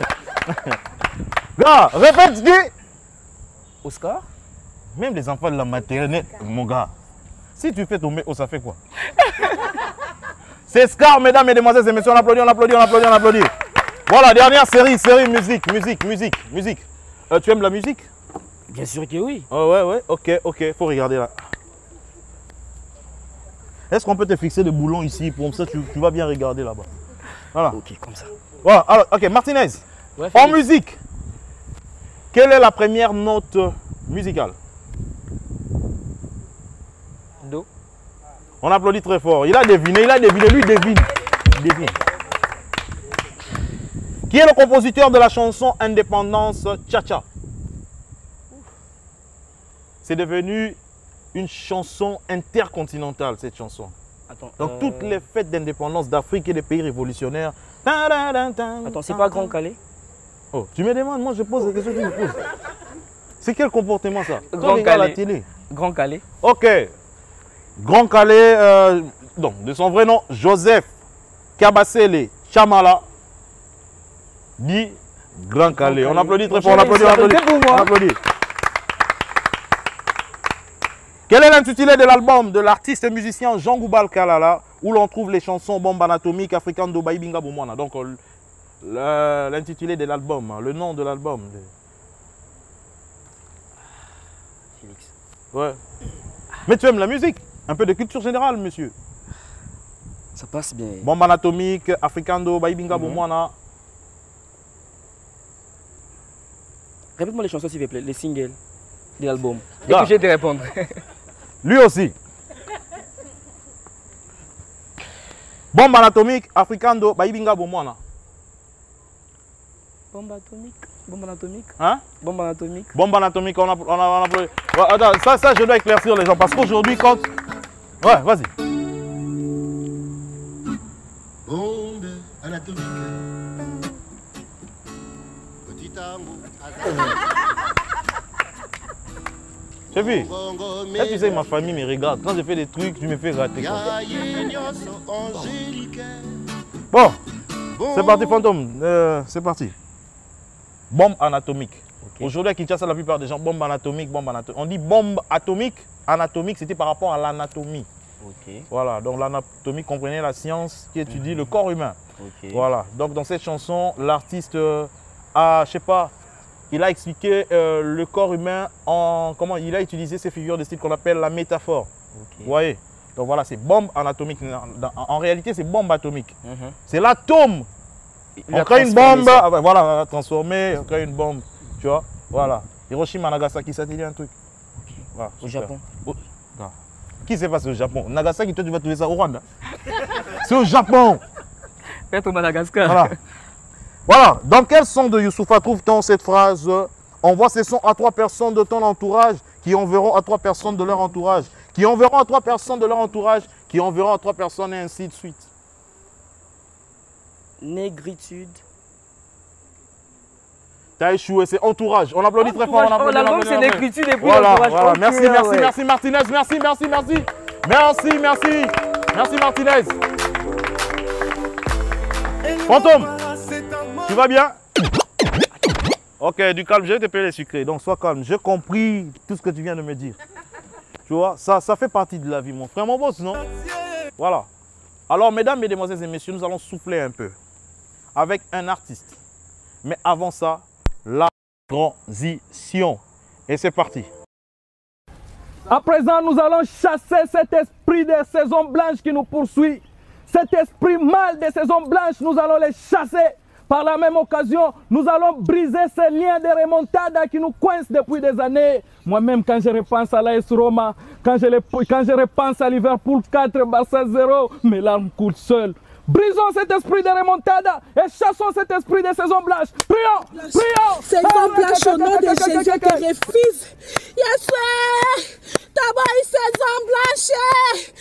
B: Gars, répète, dis.
E: Oscar.
B: Même les enfants de la maternelle, mon gars, si tu fais tomber, oh, ça fait quoi? C'est Scar, mesdames, mesdemoiselles et messieurs, on applaudit, on applaudit, on applaudit, on applaudit. Voilà, dernière série, série musique, musique, musique, musique. Euh, tu aimes la musique?
E: Bien sûr que oui.
B: Oh, ouais, ouais, ok, ok, faut regarder là. Est-ce qu'on peut te fixer le boulon ici? Pour ça, tu, tu vas bien regarder là-bas. Voilà.
E: Ok, comme ça.
B: Voilà, alors, ok, Martinez,
E: Ouais,
B: en
E: Félix.
B: musique, quelle est la première note musicale?
E: Do.
B: On applaudit très fort. Il a deviné, il a deviné, lui devine. Il devine. Qui est le compositeur de la chanson Indépendance Tcha-Tcha? C'est devenu une chanson intercontinentale, cette chanson.
E: Attends,
B: Donc
E: euh...
B: toutes les fêtes d'indépendance d'Afrique et des pays révolutionnaires.
E: Attends, c'est pas Grand Calais?
B: Oh, tu me demandes, moi je pose des questions que tu me poses. C'est quel comportement ça?
E: Grand
B: Toi,
E: Calais.
B: à la télé.
E: Grand Calais.
B: Ok. Grand Calais, euh, donc de son vrai nom, Joseph Kabasele Chamala, dit Grand Calais. On applaudit très fort, on applaudit, on applaudit. On applaudit. Quel est l'intitulé de l'album de l'artiste et musicien Jean Goubal Kalala, où l'on trouve les chansons Bombe Anatomique, African Do Baibinga Boumwana? Donc l'intitulé de l'album, le nom de l'album.
E: Félix.
B: Ouais. Mais tu aimes la musique? Un peu de culture générale, monsieur.
E: Ça passe bien.
B: Bombe Anatomique, African Do Baibinga
E: Mhm.
B: Boumwana.
E: Répète-moi les chansons s'il vous plaît, les singles de l'album. Et
B: Là.
E: que j'ai de répondre.
B: Lui aussi. Bombe Anatomique, African Do Baibinga Boumwana.
E: Bombe atomique. Bombe anatomique.
B: Hein?
E: Bombe anatomique.
B: Bombe Anatomique, on a, on a, on a ouais, attends, ça, ça, je dois éclaircir les gens parce qu'aujourd'hui, quand. Ouais, vas-y.
F: Bombe anatomique. Petit amour.
B: J'ai vu. Là, tu sais, ma famille me regarde. Quand je fais des trucs, tu me fais rater. Quoi. Bon, c'est parti, fantôme. Euh, c'est parti. Bombe anatomique. Okay. Aujourd'hui, à Kinshasa, la plupart des gens, bombe anatomique, bombe anatomique. On dit bombe atomique, anatomique, c'était par rapport à l'anatomie.
E: Okay.
B: Voilà, donc l'anatomie comprenait la science qui étudie mmh. le corps humain.
E: Okay.
B: Voilà, donc dans cette chanson, l'artiste euh, a, je sais pas, il a expliqué euh, le corps humain en, comment il a utilisé ces figures de style qu'on appelle la métaphore. Okay. Vous voyez? Donc voilà, c'est bombe anatomique. En, en réalité, c'est bombe atomique. Mmh. C'est l'atome. On crée une bombe, ah ben voilà, on va transformer, on crée une bombe, tu vois, voilà. Hiroshima, Nagasaki, ça te dit un truc.
E: Okay.
B: Voilà,
E: au Japon.
B: Oh. Qui s'est passé au Japon? Nagasaki, toi tu vas trouver ça au Rwanda. C'est au Japon.
E: Peut-être au Madagascar.
B: Voilà. Voilà. Dans quel son de Youssoupha trouve-t-on cette phrase? Envoie ces sons à trois personnes de ton entourage qui enverront à trois personnes de leur entourage, qui enverront à trois personnes de leur entourage, qui enverront à trois personnes et ainsi de suite.
E: Négritude.
B: T'as échoué, c'est entourage. On applaudit très fort.
E: Oh, l'album c'est négritude et puis
B: voilà,
E: entourage.
B: Voilà.
E: Okay,
B: merci, merci,
E: ouais.
B: merci Martinez, merci, merci, merci. Merci, merci. Merci Martinez. Fantôme, tu vas bien? Ok, du calme, je vais te payer les sucrés. Donc sois calme, j'ai compris tout ce que tu viens de me dire. Tu vois, ça, ça fait partie de la vie, mon frère, mon boss, non? Voilà. Alors, mesdames, mesdemoiselles et messieurs, nous allons souffler un peu avec un artiste. Mais avant ça, la transition. Et c'est parti.
G: À présent, nous allons chasser cet esprit des saisons blanches qui nous poursuit. Cet esprit mal des saisons blanches, nous allons les chasser. Par la même occasion, nous allons briser ces liens de remontada qui nous coincent depuis des années. Moi-même, quand je repense à l'A S Roma, quand je, les, quand je repense à Liverpool quatre, Barça zéro, mes larmes coulent seules. Brisons cet esprit de remontada et chassons cet esprit de saison blanche. Prions, prions.
H: Saison blanche au nom de Jésus te refuse. Yes, Tabaye saison blanche.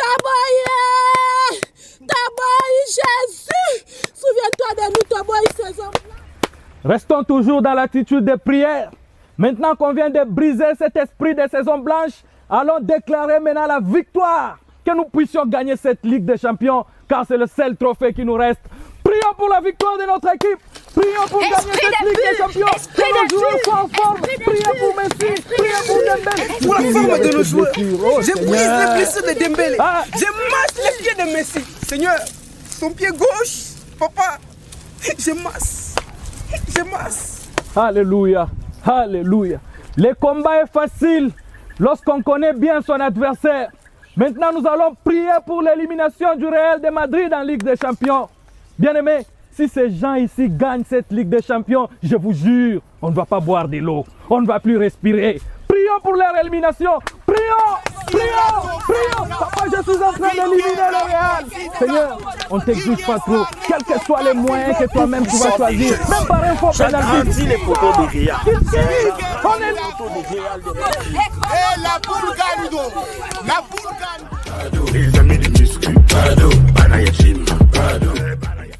H: Tabaye. Tabaye Jésus. Souviens-toi de nous, Tabaye saison blanche.
G: Restons toujours dans l'attitude de prière. Maintenant qu'on vient de briser cet esprit de saison blanche, allons déclarer maintenant la victoire. Que nous puissions gagner cette Ligue des Champions, car c'est le seul trophée qui nous reste. Prions pour la victoire de notre équipe. Prions pour
H: esprit
G: gagner cette Ligue des Champions.
H: Esprit
G: que nos joueurs soient en forme. Prions pour Messi. Prions pour Dembélé.
I: Pour la forme de nos joueurs. Je brise les blessures de Dembélé.
G: Ah.
I: Je masse les pieds de Messi. Seigneur, son pied gauche, papa, je masse. Je masse.
G: Alléluia. Alléluia. Le combat est facile lorsqu'on connaît bien son adversaire. Maintenant, nous allons prier pour l'élimination du Real de Madrid en Ligue des Champions. Bien-aimés, si ces gens ici gagnent cette Ligue des Champions, je vous jure, on ne va pas boire de l'eau, on ne va plus respirer. Prions pour leur élimination. Prions, prions, prions. Papa, je suis en train d'éliminer le Real. Seigneur, on ne t'exige pas trop. Quels que soient les moyens que toi-même tu vas choisir, même par un faux pénalty.
J: les photos de Real.
G: On est
F: la boule gagne, la boule gagne.
J: Les amis de muscu, Bado, Banaya Jim, Bado, Banaya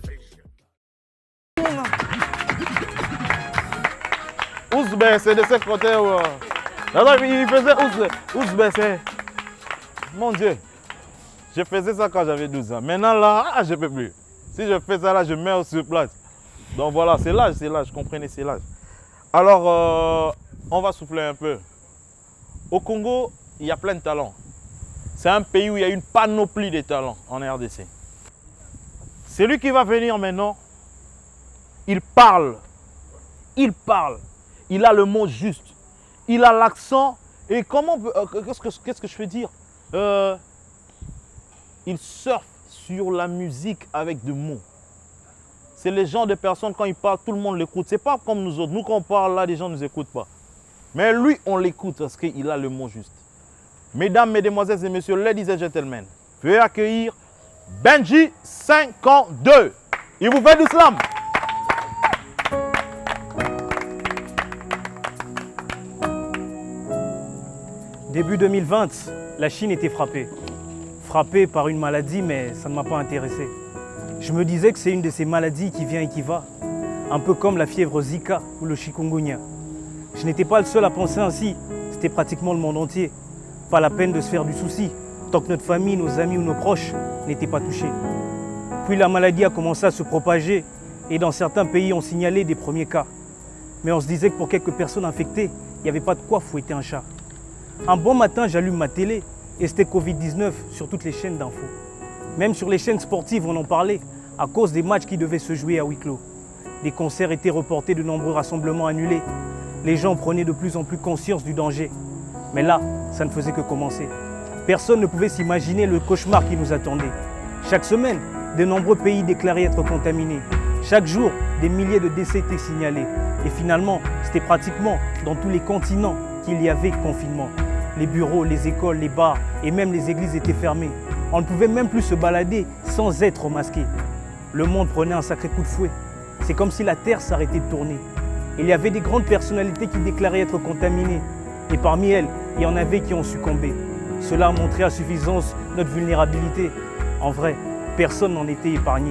B: Ouzbek, c'est de ce côté où... Il faisait Ouzbek, mon Dieu. Je faisais ça quand j'avais douze ans. Maintenant là, ah, je ne peux plus. Si je fais ça là, je meurs sur place. Donc voilà, c'est l'âge, c'est l'âge, comprenez, c'est l'âge. Alors, euh, on va souffler un peu. Au Congo, il y a plein de talents. C'est un pays où il y a une panoplie de talents en R D C. Celui qui va venir maintenant, il parle. Il parle. Il a le mot juste. Il a l'accent. Et comment... Euh, Qu'est-ce que, qu'est-ce que je peux dire euh, Il surfe sur la musique avec des mots. C'est les gens de personnes, quand ils parlent, tout le monde l'écoute. Ce n'est pas comme nous autres. Nous, quand on parle là, les gens ne nous écoutent pas. Mais lui, on l'écoute parce qu'il a le mot juste. Mesdames, mesdemoiselles et messieurs, ladies and gentlemen, veuillez accueillir Benji cinquante-deux. Il vous fait du slam.
K: Début deux mille vingt, la Chine était frappée. Frappée par une maladie, mais ça ne m'a pas intéressé. Je me disais que c'est une de ces maladies qui vient et qui va. Un peu comme la fièvre Zika ou le chikungunya. Je n'étais pas le seul à penser ainsi. C'était pratiquement le monde entier. Pas la peine de se faire du souci, tant que notre famille, nos amis ou nos proches n'étaient pas touchés. Puis la maladie a commencé à se propager et dans certains pays on signalait des premiers cas. Mais on se disait que pour quelques personnes infectées, il n'y avait pas de quoi fouetter un chat. Un bon matin, j'allume ma télé et c'était Covid dix-neuf sur toutes les chaînes d'infos. Même sur les chaînes sportives, on en parlait à cause des matchs qui devaient se jouer à huis clos. Les concerts étaient reportés, de nombreux rassemblements annulés. Les gens prenaient de plus en plus conscience du danger. Mais là, ça ne faisait que commencer. Personne ne pouvait s'imaginer le cauchemar qui nous attendait. Chaque semaine, de nombreux pays déclaraient être contaminés. Chaque jour, des milliers de décès étaient signalés. Et finalement, c'était pratiquement dans tous les continents qu'il y avait confinement. Les bureaux, les écoles, les bars et même les églises étaient fermés. On ne pouvait même plus se balader sans être masqué. Le monde prenait un sacré coup de fouet. C'est comme si la terre s'arrêtait de tourner. Il y avait des grandes personnalités qui déclaraient être contaminées. Et parmi elles, il y en avait qui ont succombé. Cela a montré à suffisance notre vulnérabilité. En vrai, personne n'en était épargné.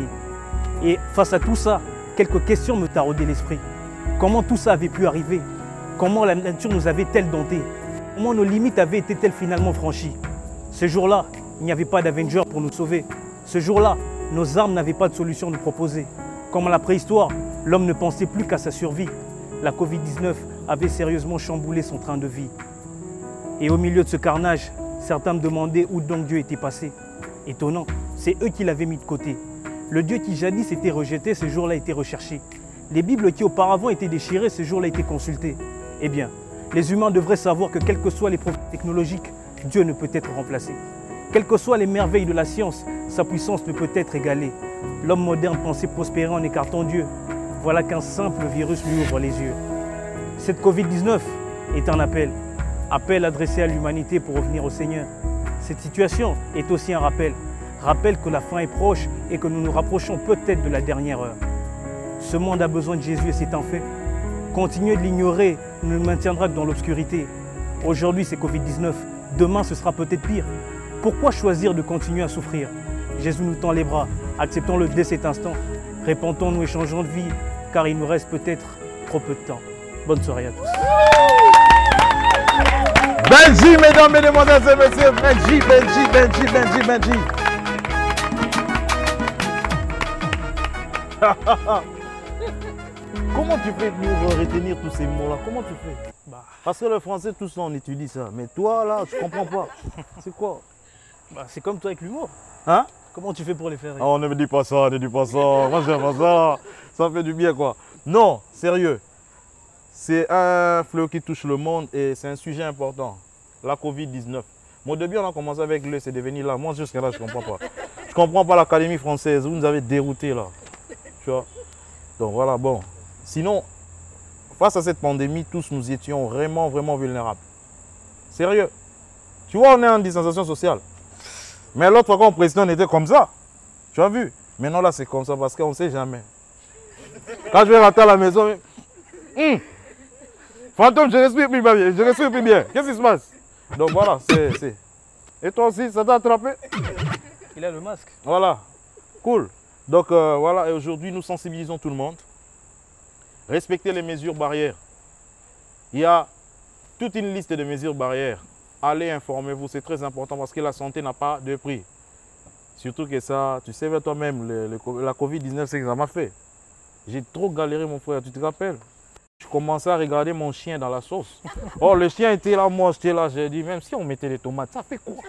K: Et face à tout ça, quelques questions me taraudaient l'esprit. Comment tout ça avait pu arriver? Comment la nature nous avait-elle domptés? Comment nos limites avaient été-elles finalement franchies? Ce jour-là, il n'y avait pas d'Avengers pour nous sauver. Ce jour-là, nos armes n'avaient pas de solution à nous proposer. Comme à la préhistoire, l'homme ne pensait plus qu'à sa survie. La Covid dix-neuf avait sérieusement chamboulé son train de vie. Et au milieu de ce carnage, certains me demandaient où donc Dieu était passé. Étonnant, c'est eux qui l'avaient mis de côté. Le Dieu qui jadis était rejeté, ce jour-là était recherché. Les Bibles qui auparavant étaient déchirées, ce jour-là étaient consultées. Eh bien, les humains devraient savoir que quels que soient les progrès technologiques, Dieu ne peut être remplacé. Quelles que soient les merveilles de la science, sa puissance ne peut être égalée. L'homme moderne pensait prospérer en écartant Dieu. Voilà qu'un simple virus lui ouvre les yeux. Cette Covid dix-neuf est un appel. Appel adressé à l'humanité pour revenir au Seigneur. Cette situation est aussi un rappel. Rappel que la fin est proche et que nous nous rapprochons peut-être de la dernière heure. Ce monde a besoin de Jésus et c'est un fait. Continuer de l'ignorer nous maintiendra dans l'obscurité. Aujourd'hui c'est Covid dix-neuf, demain ce sera peut-être pire. Pourquoi choisir de continuer à souffrir? Jésus nous tend les bras, acceptons-le dès cet instant. Répentons-nous et changeons de vie, car il nous reste peut-être trop peu de temps. Bonne soirée à tous.
B: Benji, mesdames, mesdemoiselles et messieurs, Benji, Benji, Benji, Benji, Benji. Comment tu fais pour retenir tous ces mots-là? Comment tu fais? Bah. Parce que le français, tout ça, on étudie ça. Mais toi, là, tu comprends pas. C'est quoi?
K: Bah, c'est comme toi avec l'humour.
B: Hein?
K: Comment tu fais pour les faire?
B: Oh, ne me dis pas ça, ne dis pas ça. Moi, j'aime pas ça. Ça fait du bien, quoi. Non, sérieux. C'est un fléau qui touche le monde et c'est un sujet important. La Covid dix-neuf. Bon, au début, on a commencé avec le, c'est devenu là. Moi, jusqu'à là, je ne comprends pas. Je ne comprends pas l'Académie française. Vous nous avez dérouté, là. Tu vois? Donc, voilà, bon. Sinon, face à cette pandémie, tous nous étions vraiment, vraiment vulnérables. Sérieux. Tu vois, on est en distanciation sociale. Mais l'autre fois, quand le président était comme ça, tu as vu? Maintenant, là, c'est comme ça parce qu'on ne sait jamais. Quand je vais rentrer à la maison, hum, fantôme, je respire plus bien. Je respire plus bien. Qu'est-ce qui se passe? Donc voilà, c'est... Et toi aussi, ça t'a attrapé?
K: Il a le masque.
B: Voilà, cool. Donc euh, voilà, et aujourd'hui, nous sensibilisons tout le monde. Respectez les mesures barrières. Il y a toute une liste de mesures barrières. Allez, informez-vous, c'est très important parce que la santé n'a pas de prix. Surtout que ça, tu sais toi-même, le, le, la Covid dix-neuf, c'est que ça m'a fait. J'ai trop galéré, mon frère, tu te rappelles? Je commençais à regarder mon chien dans la sauce. Oh, le chien était là, moi j'étais là, j'ai dit, même si on mettait les tomates, ça fait quoi?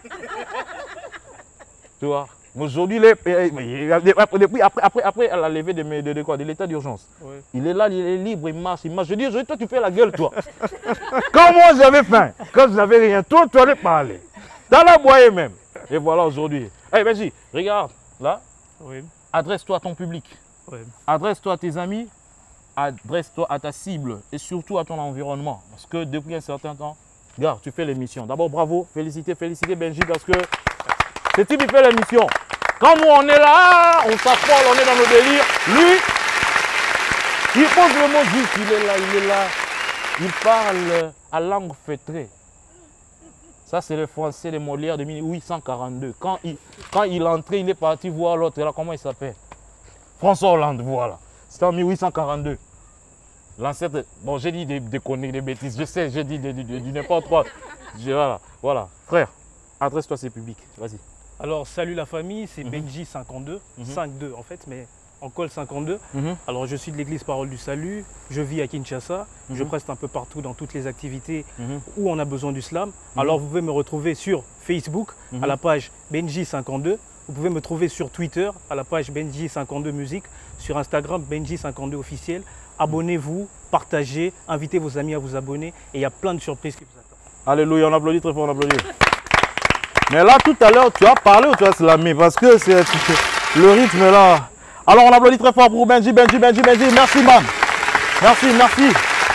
B: Tu vois? Aujourd'hui, depuis après, après, après la levée de, de, de, de, de l'état d'urgence, oui. Il est là, il est libre, il marche, il marche. Je dis, je dis, toi tu fais la gueule, toi. Quand moi j'avais faim, quand je n'avais rien, toi tu allais parler. T'as la boyer même. Et voilà aujourd'hui. Hey, vas-y, regarde, là.
K: Oui.
B: Adresse-toi à ton public.
K: Oui.
B: Adresse-toi à tes amis. Adresse-toi à ta cible et surtout à ton environnement. Parce que depuis un certain temps, regarde, tu fais l'émission. D'abord, bravo, félicitez, félicitez Benji parce que ce type, il fait l'émission. Quand nous, on est là, on s'affole, on est dans nos délires. Lui, il pose le mot juste, il est là, il est là. Il parle à langue feutrée. Ça, c'est le français de Molière de mille huit cent quarante-deux. Quand il, quand il est entré, il est parti voir l'autre. Là, comment il s'appelle? François Hollande, voilà. C'était en mille huit cent quarante-deux. L'ancêtre. Bon, j'ai dit des, des conneries, des bêtises. Je sais, j'ai dit du n'importe quoi. Voilà, voilà. Frère, adresse-toi à ces publics. Vas-y.
K: Alors, salut la famille, c'est mm-hmm. Benji cinquante-deux. Mm-hmm. cinquante-deux en fait, mais en col cinquante-deux. Mm-hmm. Alors, je suis de l'église Parole du Salut. Je vis à Kinshasa. Mm-hmm. Je preste un peu partout dans toutes les activités mm-hmm. où on a besoin du slam. Mm-hmm. Alors, vous pouvez me retrouver sur Facebook mm-hmm. à la page Benji cinquante-deux. Vous pouvez me trouver sur Twitter à la page Benji cinquante-deux Musique, sur Instagram Benji cinquante-deux Officiel. Abonnez-vous, partagez, invitez vos amis à vous abonner et il y a plein de surprises qui vous attendent.
B: Alléluia, on applaudit très fort, on applaudit. Mais là, tout à l'heure, tu as parlé ou tu as slamé? Parce que c'est le rythme là. Alors, on applaudit très fort pour Benji, Benji, Benji, Benji. Merci, man. Merci, merci.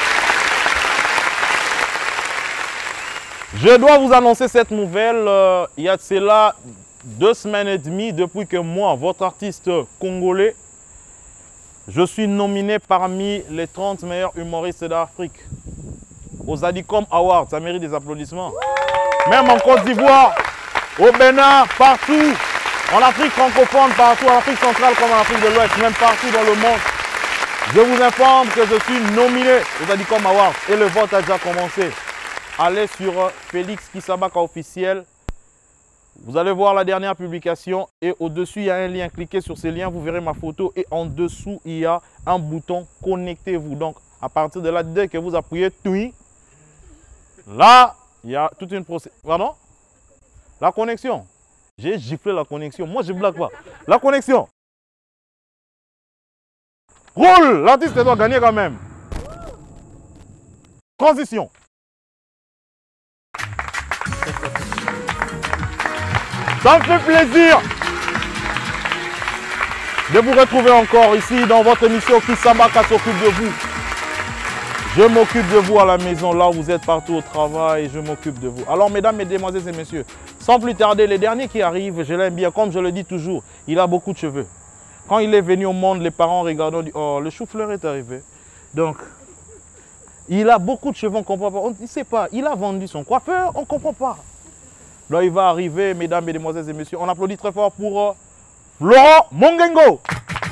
B: Je dois vous annoncer cette nouvelle. Euh, il y a de cela deux semaines et demie depuis que moi, votre artiste congolais, je suis nominé parmi les trente meilleurs humoristes d'Afrique aux Adicom Awards. Ça mérite des applaudissements. Même en Côte d'Ivoire, au Bénin, partout, en Afrique francophone, partout, en Afrique centrale comme en Afrique de l'Ouest, même partout dans le monde. Je vous informe que je suis nominé aux Adicom Awards et le vote a déjà commencé. Allez sur Félix Kisabaka officiel. Vous allez voir la dernière publication et au-dessus, il y a un lien. Cliquez sur ce lien, vous verrez ma photo et en dessous, il y a un bouton « Connectez-vous ». Donc, à partir de là, dès que vous appuyez « Tui », là, il y a toute une procédure. Pardon? La connexion. J'ai giflé la connexion. Moi, je ne blague pas. La connexion. Roule! L'artiste doit gagner quand même. Transition. Ça me fait plaisir de vous retrouver encore ici dans votre émission Kisabaka s'occupe de vous. Je m'occupe de vous à la maison, là où vous êtes partout au travail, je m'occupe de vous. Alors mesdames, mesdemoiselles et messieurs, sans plus tarder, les derniers qui arrivent, je l'aime bien, comme je le dis toujours, il a beaucoup de cheveux. Quand il est venu au monde, les parents regardant, disent, oh, le chou-fleur est arrivé. Donc, il a beaucoup de cheveux, on ne comprend pas. On ne sait pas, il a vendu son coiffeur, on ne comprend pas. Là, il va arriver, mesdames, mesdemoiselles et messieurs. On applaudit très fort pour euh, Florent Mongengo.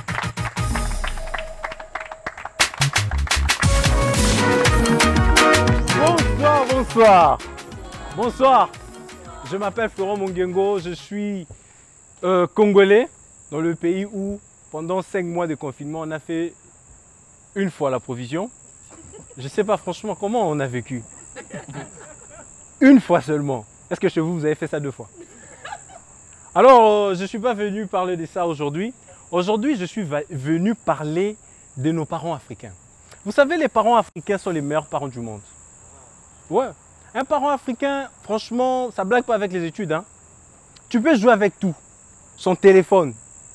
K: Bonsoir, bonsoir. Bonsoir. Je m'appelle Florent Mongengo. Je suis euh, congolais dans le pays où, pendant cinq mois de confinement, on a fait une fois la provision. Je ne sais pas franchement comment on a vécu. Une fois seulement. Est-ce que chez vous, vous avez fait ça deux fois? Alors, euh, je ne suis pas venu parler de ça aujourd'hui. Aujourd'hui, je suis venu parler de nos parents africains. Vous savez, les parents africains sont les meilleurs parents du monde. Ouais. Un parent africain, franchement, ça ne blague pas avec les études. Hein. Tu peux jouer avec tout. Son téléphone.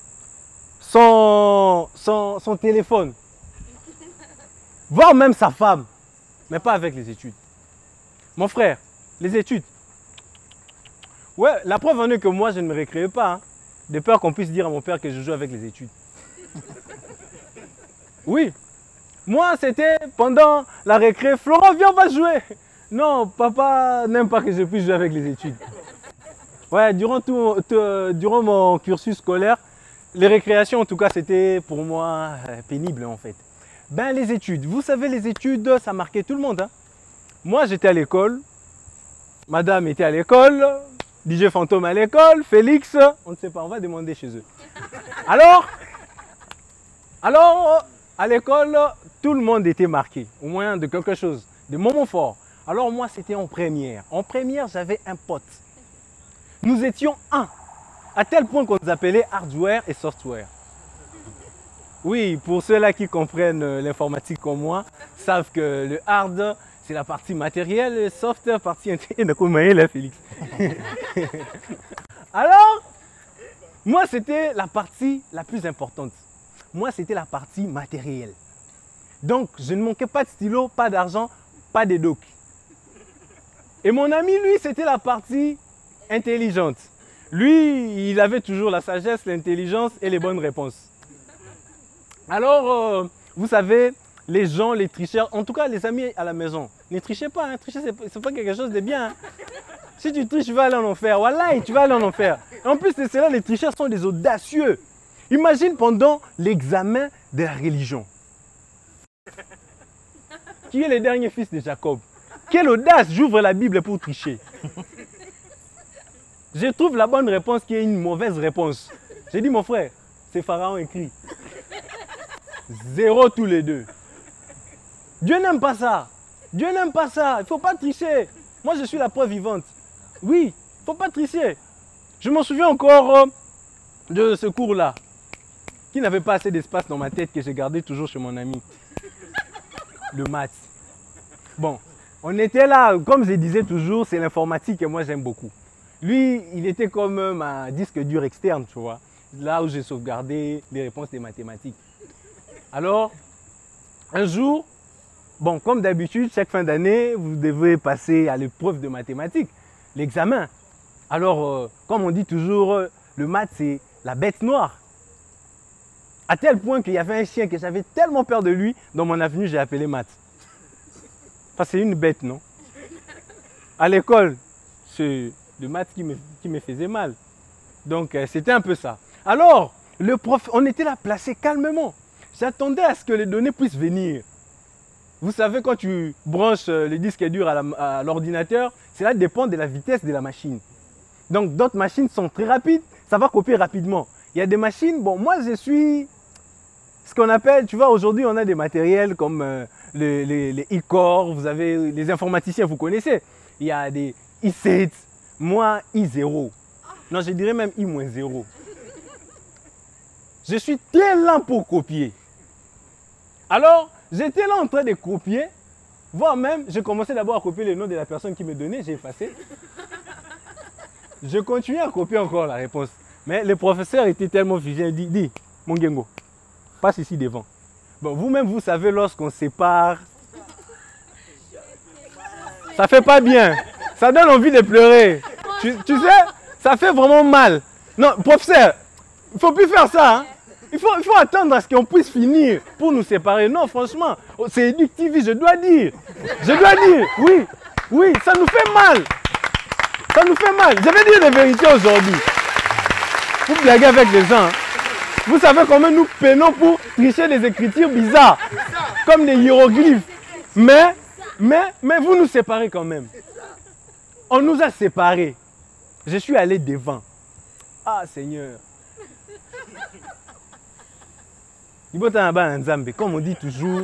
K: Son, son, son téléphone. Voire même sa femme. Mais pas avec les études. Mon frère, les études. Ouais, la preuve en est que moi, je ne me récréais pas. Hein, de peur qu'on puisse dire à mon père que je joue avec les études. Oui. Moi, c'était pendant la récré. Florent, viens, on va jouer.
L: Non, papa n'aime pas que je puisse jouer avec les études. Ouais, durant, tout, tout, durant mon cursus scolaire, les récréations, en tout cas, c'était pour moi euh, pénible en fait. Ben, les études, vous savez, les études, ça marquait tout le monde. Hein. Moi, j'étais à l'école, madame était à l'école, D J Fantôme à l'école, Félix, on ne sait pas, on va demander chez eux. Alors, alors à l'école, tout le monde était marqué, au moins de quelque chose, des moments forts. Alors moi, c'était en première. En première, j'avais un pote. Nous étions un, à tel point qu'on nous appelait hardware et software. Oui, pour ceux-là qui comprennent l'informatique comme moi, savent que le hard, c'est la partie matérielle, le soft, la partie intellectuelle. Félix. Alors, moi, c'était la partie la plus importante. Moi, c'était la partie matérielle. Donc, je ne manquais pas de stylo, pas d'argent, pas de doc. Et mon ami, lui, c'était la partie intelligente. Lui, il avait toujours la sagesse, l'intelligence et les bonnes réponses. Alors, euh, vous savez, les gens, les tricheurs, en tout cas les amis à la maison, ne trichez pas, hein. Tricher, c'est pas quelque chose de bien. Hein. Si tu triches, tu vas aller en enfer. Wallah, tu vas aller en enfer. Et en plus de cela, les tricheurs sont des audacieux. Imagine pendant l'examen de la religion. Qui est le dernier fils de Jacob? Quelle audace, j'ouvre la Bible pour tricher. Je trouve la bonne réponse qui est une mauvaise réponse. J'ai dit, mon frère, c'est Pharaon écrit. Zéro tous les deux. Dieu n'aime pas ça. Dieu n'aime pas ça. Il ne faut pas tricher. Moi, je suis la preuve vivante. Oui, il ne faut pas tricher. Je m'en souviens encore de ce cours-là, qui n'avait pas assez d'espace dans ma tête, que j'ai gardé toujours chez mon ami. Le maths. Bon, on était là, comme je disais toujours, c'est l'informatique et moi j'aime beaucoup. Lui, il était comme ma disque dur externe, tu vois. Là où j'ai sauvegardé les réponses des mathématiques. Alors, un jour, bon, comme d'habitude, chaque fin d'année, vous devez passer à l'épreuve de mathématiques, l'examen. Alors, euh, comme on dit toujours, euh, le maths, c'est la bête noire. À tel point qu'il y avait un chien que j'avais tellement peur de lui, dans mon avenue, j'ai appelé maths. Parce que c'est une bête, non? À l'école, c'est le maths qui me, qui me faisait mal. Donc, euh, c'était un peu ça. Alors, le prof, on était là placé calmement. J'attendais à ce que les données puissent venir. Vous savez, quand tu branches le disque dur à l'ordinateur, cela dépend de la vitesse de la machine. Donc, d'autres machines sont très rapides, ça va copier rapidement. Il y a des machines, bon, moi je suis ce qu'on appelle, tu vois, aujourd'hui on a des matériels comme euh, les, les, les e-core, vous avez les informaticiens, vous connaissez. Il y a des i sept, moi i zéro. Non, je dirais même i moins zéro. Je suis très lent pour copier. Alors, j'étais là en train de copier, voire même, j'ai commencé d'abord à copier le nom de la personne qui me donnait, j'ai effacé. Je continuais à copier encore la réponse. Mais le professeur était tellement figé, il dit, dis, mon Gengo, passe ici devant. Bon, vous-même, vous savez, lorsqu'on sépare, ça fait pas bien. Ça donne envie de pleurer. Tu, tu sais, ça fait vraiment mal. Non, professeur, il ne faut plus faire ça. Hein. Il faut, il faut attendre à ce qu'on puisse finir pour nous séparer. Non, franchement, c'est éductif, je dois dire. Je dois dire, oui, oui, ça nous fait mal. Ça nous fait mal. Je vais dire la vérité aujourd'hui. Vous blaguez avec les gens. Hein. Vous savez comment nous peinons pour tricher des écritures bizarres, comme des hiéroglyphes. Mais, mais, mais vous nous séparez quand même. On nous a séparés. Je suis allé devant. Ah Seigneur. Comme on dit toujours,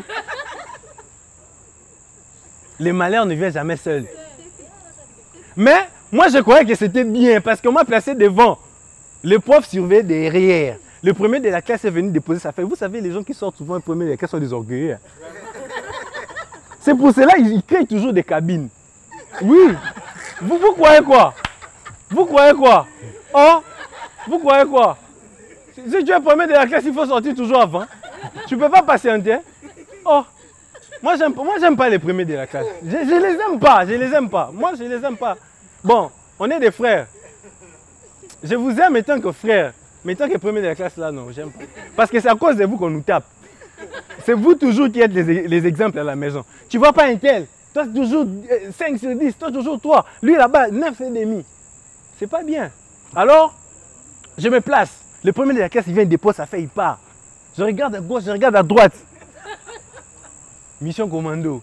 L: les malheurs ne viennent jamais seuls. Mais moi je croyais que c'était bien parce qu'on m'a placé devant. Le prof surveillait derrière. Le premier de la classe est venu déposer sa feuille. Vous savez, les gens qui sortent souvent le premier de la classe sont des orgueilleux. C'est pour cela qu'ils créent toujours des cabines. Oui. Vous, vous croyez quoi? Vous croyez quoi? Oh? Vous croyez quoi? Si tu es premier de la classe, il faut sortir toujours avant. Tu ne peux pas patienter. Oh, moi j'aime moi j'aime pas les premiers de la classe. Je, je les aime pas, je les aime pas. Moi je les aime pas. Bon, on est des frères. Je vous aime en tant que frère. Mais en tant que premier de la classe là, non, j'aime pas. Parce que c'est à cause de vous qu'on nous tape. C'est vous toujours qui êtes les, les exemples à la maison. Tu vois pas un tel, Toi, toujours cinq sur dix, toi, toujours trois. Lui, là-bas, neuf et demi. C'est pas bien. Alors, je me place. Le premier de la classe, il vient, il dépose sa feuille, il part. Je regarde à gauche, je regarde à droite. Mission commando.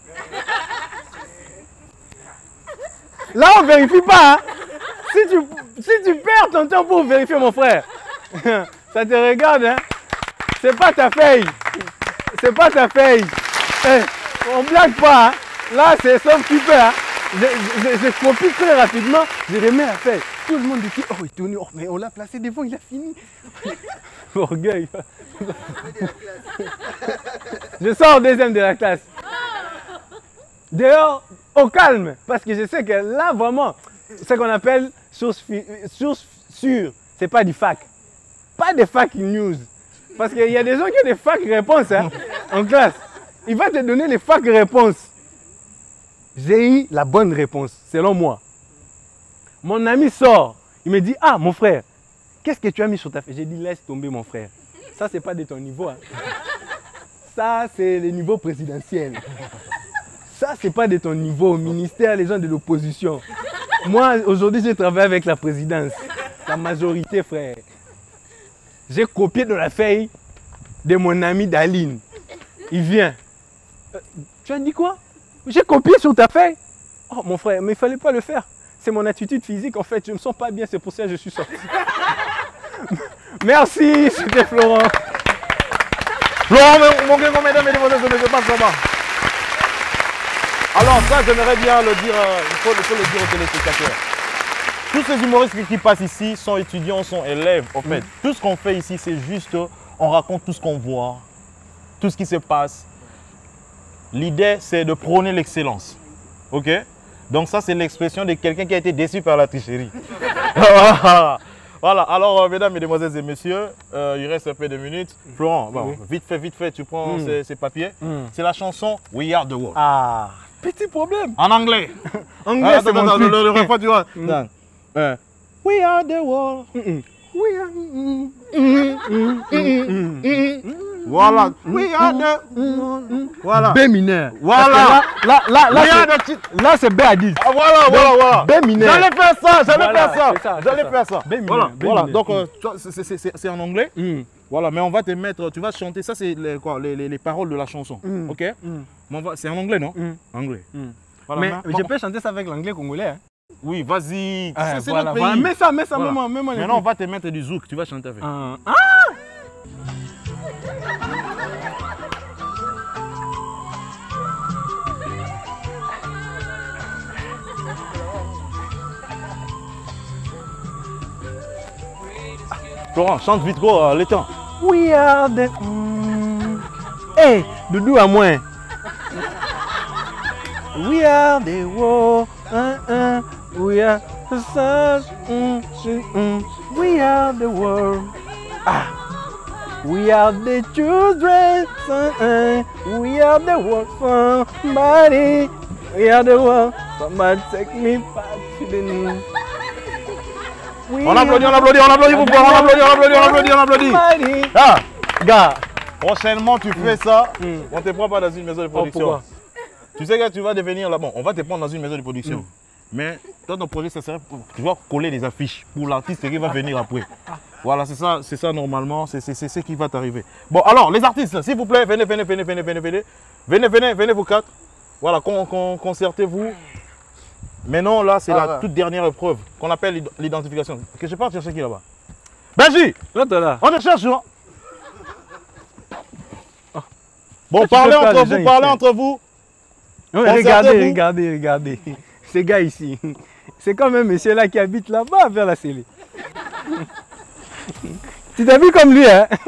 L: Là, on ne vérifie pas. Hein. Si, tu, si tu perds ton temps pour vérifier, mon frère, ça te regarde. Hein. C'est pas ta feuille. C'est pas ta feuille. Hey, on ne blague pas. Hein. Là, c'est sauf tu peux. Hein. Je, je, je copie très rapidement. Je remets la feuille. Tout le monde dit, oh, il tourne. Oh, mais on l'a placé devant, il a fini. Orgueil. Je sors deuxième de la classe. Dehors, au calme. Parce que je sais que là, vraiment, ce qu'on appelle source, source sûre, c'est pas du fac. Pas des fac news. Parce qu'il y a des gens qui ont des fac réponses hein, en classe. Il va te donner les fac réponses. J'ai eu la bonne réponse, selon moi. Mon ami sort. Il me dit, ah, mon frère, qu'est-ce que tu as mis sur ta feuille? J'ai dit, laisse tomber, mon frère. Ça, c'est pas de ton niveau. Hein. Ça, c'est le niveau présidentiel. Ça, c'est pas de ton niveau au ministère, les gens de l'opposition. Moi, aujourd'hui, je travaille avec la présidence. La majorité, frère. J'ai copié de la feuille de mon ami Daline. Il vient. Euh, tu as dit quoi? J'ai copié sur ta feuille. Oh, mon frère, mais il ne fallait pas le faire. C'est mon attitude physique, en fait. Je ne me sens pas bien, c'est pour ça que je suis sorti. Merci, c'était Florent.
B: Florent, mon gars, mesdames et messieurs, je passe là-bas. Alors ça, j'aimerais bien le dire, euh, il, faut, il faut le dire aux téléspectateurs. Tous ces humoristes qui passent ici sont étudiants, sont élèves, en fait. Mm. Tout ce qu'on fait ici, c'est juste, on raconte tout ce qu'on voit, tout ce qui se passe. L'idée, c'est de prôner l'excellence. OK? Donc ça, c'est l'expression de quelqu'un qui a été déçu par la tricherie. Voilà, alors euh, mesdames, mesdemoiselles et messieurs, euh, il reste un peu de minutes. Florent, bon, oui. vite fait, vite fait, tu prends mm. ces, ces papiers. Mm. C'est la chanson We Are The World.
L: Ah, petit problème.
B: En anglais.
L: Anglais, ah, c'est mon truc.
B: Le, le refrain, tu vois. Mm.
L: Euh, We Are The World. Mm -mm. We are... Mm -mm. Mm -mm. Mm -mm.
B: Voilà. We are the... Voilà.
L: B mineur.
B: Voilà.
L: Là, là, là, là, là, là c'est B à dix.
B: Ah, voilà, voilà, voilà.
L: B mineur.
B: J'allais faire ça, j'allais
L: voilà,
B: faire ça.
L: ça
B: j'allais faire ça.
L: B mineur.
B: Voilà,
L: B
B: voilà.
L: mineur.
B: Donc, euh, c'est en anglais. Mm. Voilà, mais on va te mettre, tu vas chanter, ça c'est les, les, les, les paroles de la chanson. Mm. OK mm. C'est en anglais, non mm. Anglais.
L: Mm. Voilà, mais, mais je peux chanter ça avec l'anglais congolais. Hein?
B: Oui, vas-y.
L: Ah, c'est voilà, notre pays. Voilà. Mets ça, mets ça, voilà. Même, même
B: maintenant, on va te mettre du zouk, tu vas chanter avec.
L: Ah, ah
B: Florent, chante vite trop, euh, le temps.
L: We are the... Mm. Hey, Doudou à moins. We are the world. Uh, uh. We are the sun. Mm, mm. We are the world. Ah. We are the children. Uh, uh. We are the world. Somebody. We are the world. Somebody take me back to the new.
B: Oui, on applaudit, on applaudit, on applaudit, vous pouvez, on applaudit, on applaudit, on applaudit, on applaudit. Ah, gars, prochainement tu fais ça, mm. on ne te prend pas dans une maison de production. Oh, tu sais que tu vas devenir là, bon, on va te prendre dans une maison de production. Mm. Mais dans ton projet, ça serait, tu vas coller des affiches pour l'artiste qui va venir après. Voilà, c'est ça, c'est ça normalement, c'est ce qui va t'arriver. Bon, alors, les artistes, s'il vous plaît, venez, venez, venez, venez, venez, venez, venez, venez, venez, vous quatre. Voilà, con, con, concertez-vous. Maintenant, là, c'est ah, la ouais. toute dernière épreuve qu'on appelle l'identification. Que je parte chercher qui là-bas? Benji!
L: Là, t'es là.
B: On te cherche, hein? Oh. Bon, là, parlez entre vous, parlez entre vous.
L: Ouais, regardez, regardez, regardez. Ces gars ici, c'est quand même monsieur là qui habite là-bas vers la scellée. Tu t'as vu comme lui, hein?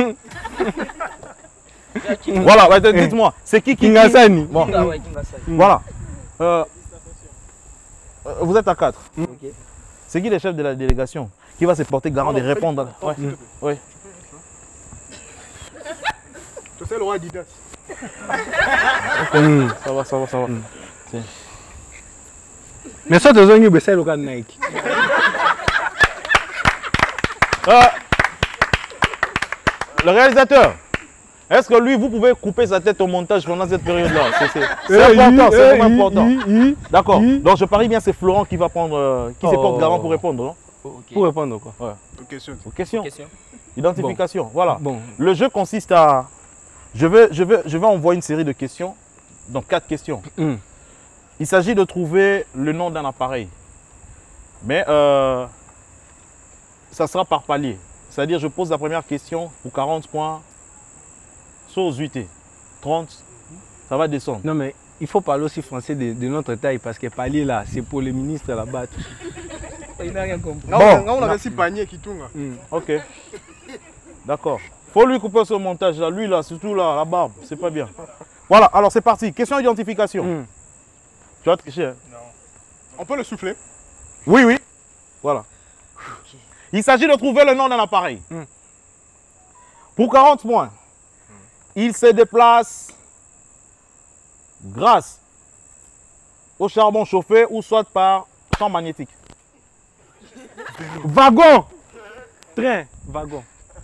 B: Voilà, ouais, dites-moi, c'est qui qui...
L: Kingasani.
B: Bon. Voilà. Euh, Vous êtes à quatre. Okay. C'est qui le chef de la délégation qui va se porter garant de répondre? Ouais. Mmh. Oui.
C: Tu sais le roi Adidas.
B: Mmh. Ça va, ça va, ça va. Mmh.
L: Mais ça, tu as dit que c'est le roi Nike.
B: Le réalisateur, Est-ce que lui, vous pouvez couper sa tête au montage pendant cette période-là? C'est important, c'est vraiment important. D'accord. Donc je parie bien, c'est Florent qui va prendre, euh, qui oh. se porte garant pour répondre, non?
L: Okay. Pour répondre quoi?
B: Ouais.
C: Aux questions.
B: Aux questions.
E: Question.
B: Identification. Bon. Voilà.
L: Bon.
B: Le jeu consiste à, je vais, je vais, je vais envoyer une série de questions, donc quatre questions. Mm. Il s'agit de trouver le nom d'un appareil, mais euh, ça sera par palier. C'est-à-dire, je pose la première question pour quarante points. Sur huit, trente, ça va descendre.
L: Non, mais il faut parler aussi français de, de notre taille parce que palier là, c'est pour les ministres là-bas.
E: Il n'a rien compris.
C: Bon, on, on avait six paniers qui tournent.
B: Mm. Ok. D'accord. Faut lui couper ce montage là. Lui là, surtout là, la barbe, c'est pas bien. Voilà, alors c'est parti. Question d'identification. Mm. Tu vas tricher, hein?
C: Non. On peut le souffler?
B: Oui, oui. Voilà. Il s'agit de trouver le nom d'un appareil. Mm. Pour quarante points. Il se déplace grâce au charbon chauffé ou soit par champ magnétique.
L: Wagon. Train. Wagon.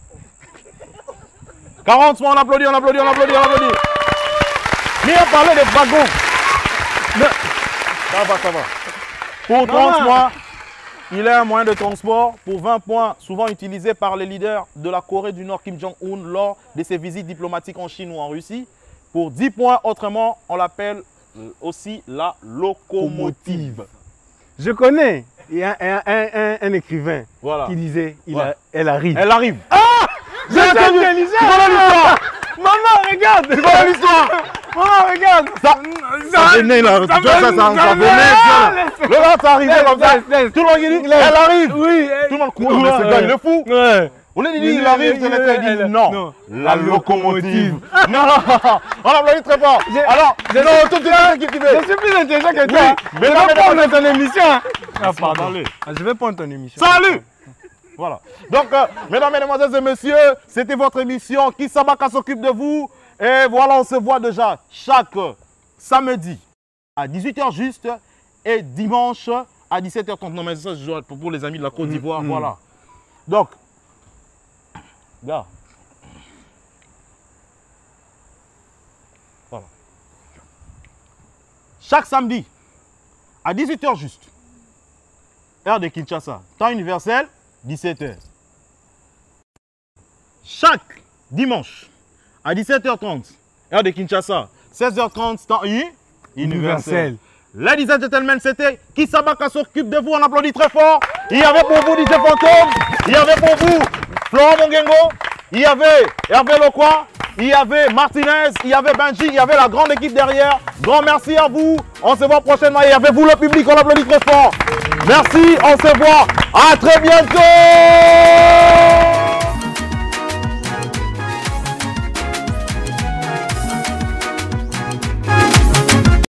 B: quarante mois, on applaudit, on applaudit, on applaudit, on applaudit. Mais on parlait de wagons. Ça va, ça va. Pour trente mois, il est un moyen de transport. Pour vingt points, souvent utilisé par les leaders de la Corée du Nord, Kim Jong-un, lors de ses visites diplomatiques en Chine ou en Russie. Pour dix points, autrement, on l'appelle aussi la locomotive.
L: Je connais. Il y a un, un, un, un écrivain
B: voilà.
L: qui disait il
B: ouais.
L: a, elle arrive.
B: Elle arrive.
L: Ah, j'ai entendu l'histoire. Maman, regarde.
B: C'est quoi l'histoire?
L: Maman, regarde.
B: Ça, ça, ça venait là. Ça, ça, ça, ça, ça venait. Le gars, ça arrivait comme ça. Tout le monde dit, elle arrive.
L: Oui.
B: Tout le monde court. Mais ce gars, il est fou. Ouais. On lui dit, il arrive, c'est le dit non. non. La locomotive. Non, on applaudit très fort. Alors, non, tout le monde qui veut.
L: Je suis plus intelligent que toi.
B: Mais non, mais prendre ton émission.
L: Ah, pardon. Je vais prendre ton émission.
B: Salut. Voilà. Donc, euh, mesdames, mesdemoiselles et messieurs, c'était votre émission. Qui Sabaka s'occupe de vous. Et voilà, on se voit déjà chaque samedi à dix-huit heures juste et dimanche à dix-sept heures trente. Non, mais ça, pour les amis de la Côte d'Ivoire, mmh. voilà. Donc, gars. Voilà. Chaque samedi à dix-huit heures juste, heure de Kinshasa, temps universel, dix-sept heures. Chaque dimanche à dix-sept heures trente, heure de Kinshasa, seize heures trente, temps universel. Ladies and gentlemen, c'était Qui Sabaka s'occupe de vous. On applaudit très fort. Il y avait pour vous D J Fantôme, il y avait pour vous Florent Mongengo, il y avait Hervé Lokwa, il y avait Martinez, il y avait Benji, il y avait la grande équipe derrière. Grand merci à vous. On se voit prochainement. Il y avait vous le public, on applaudit très fort. Merci, on se voit. À très bientôt.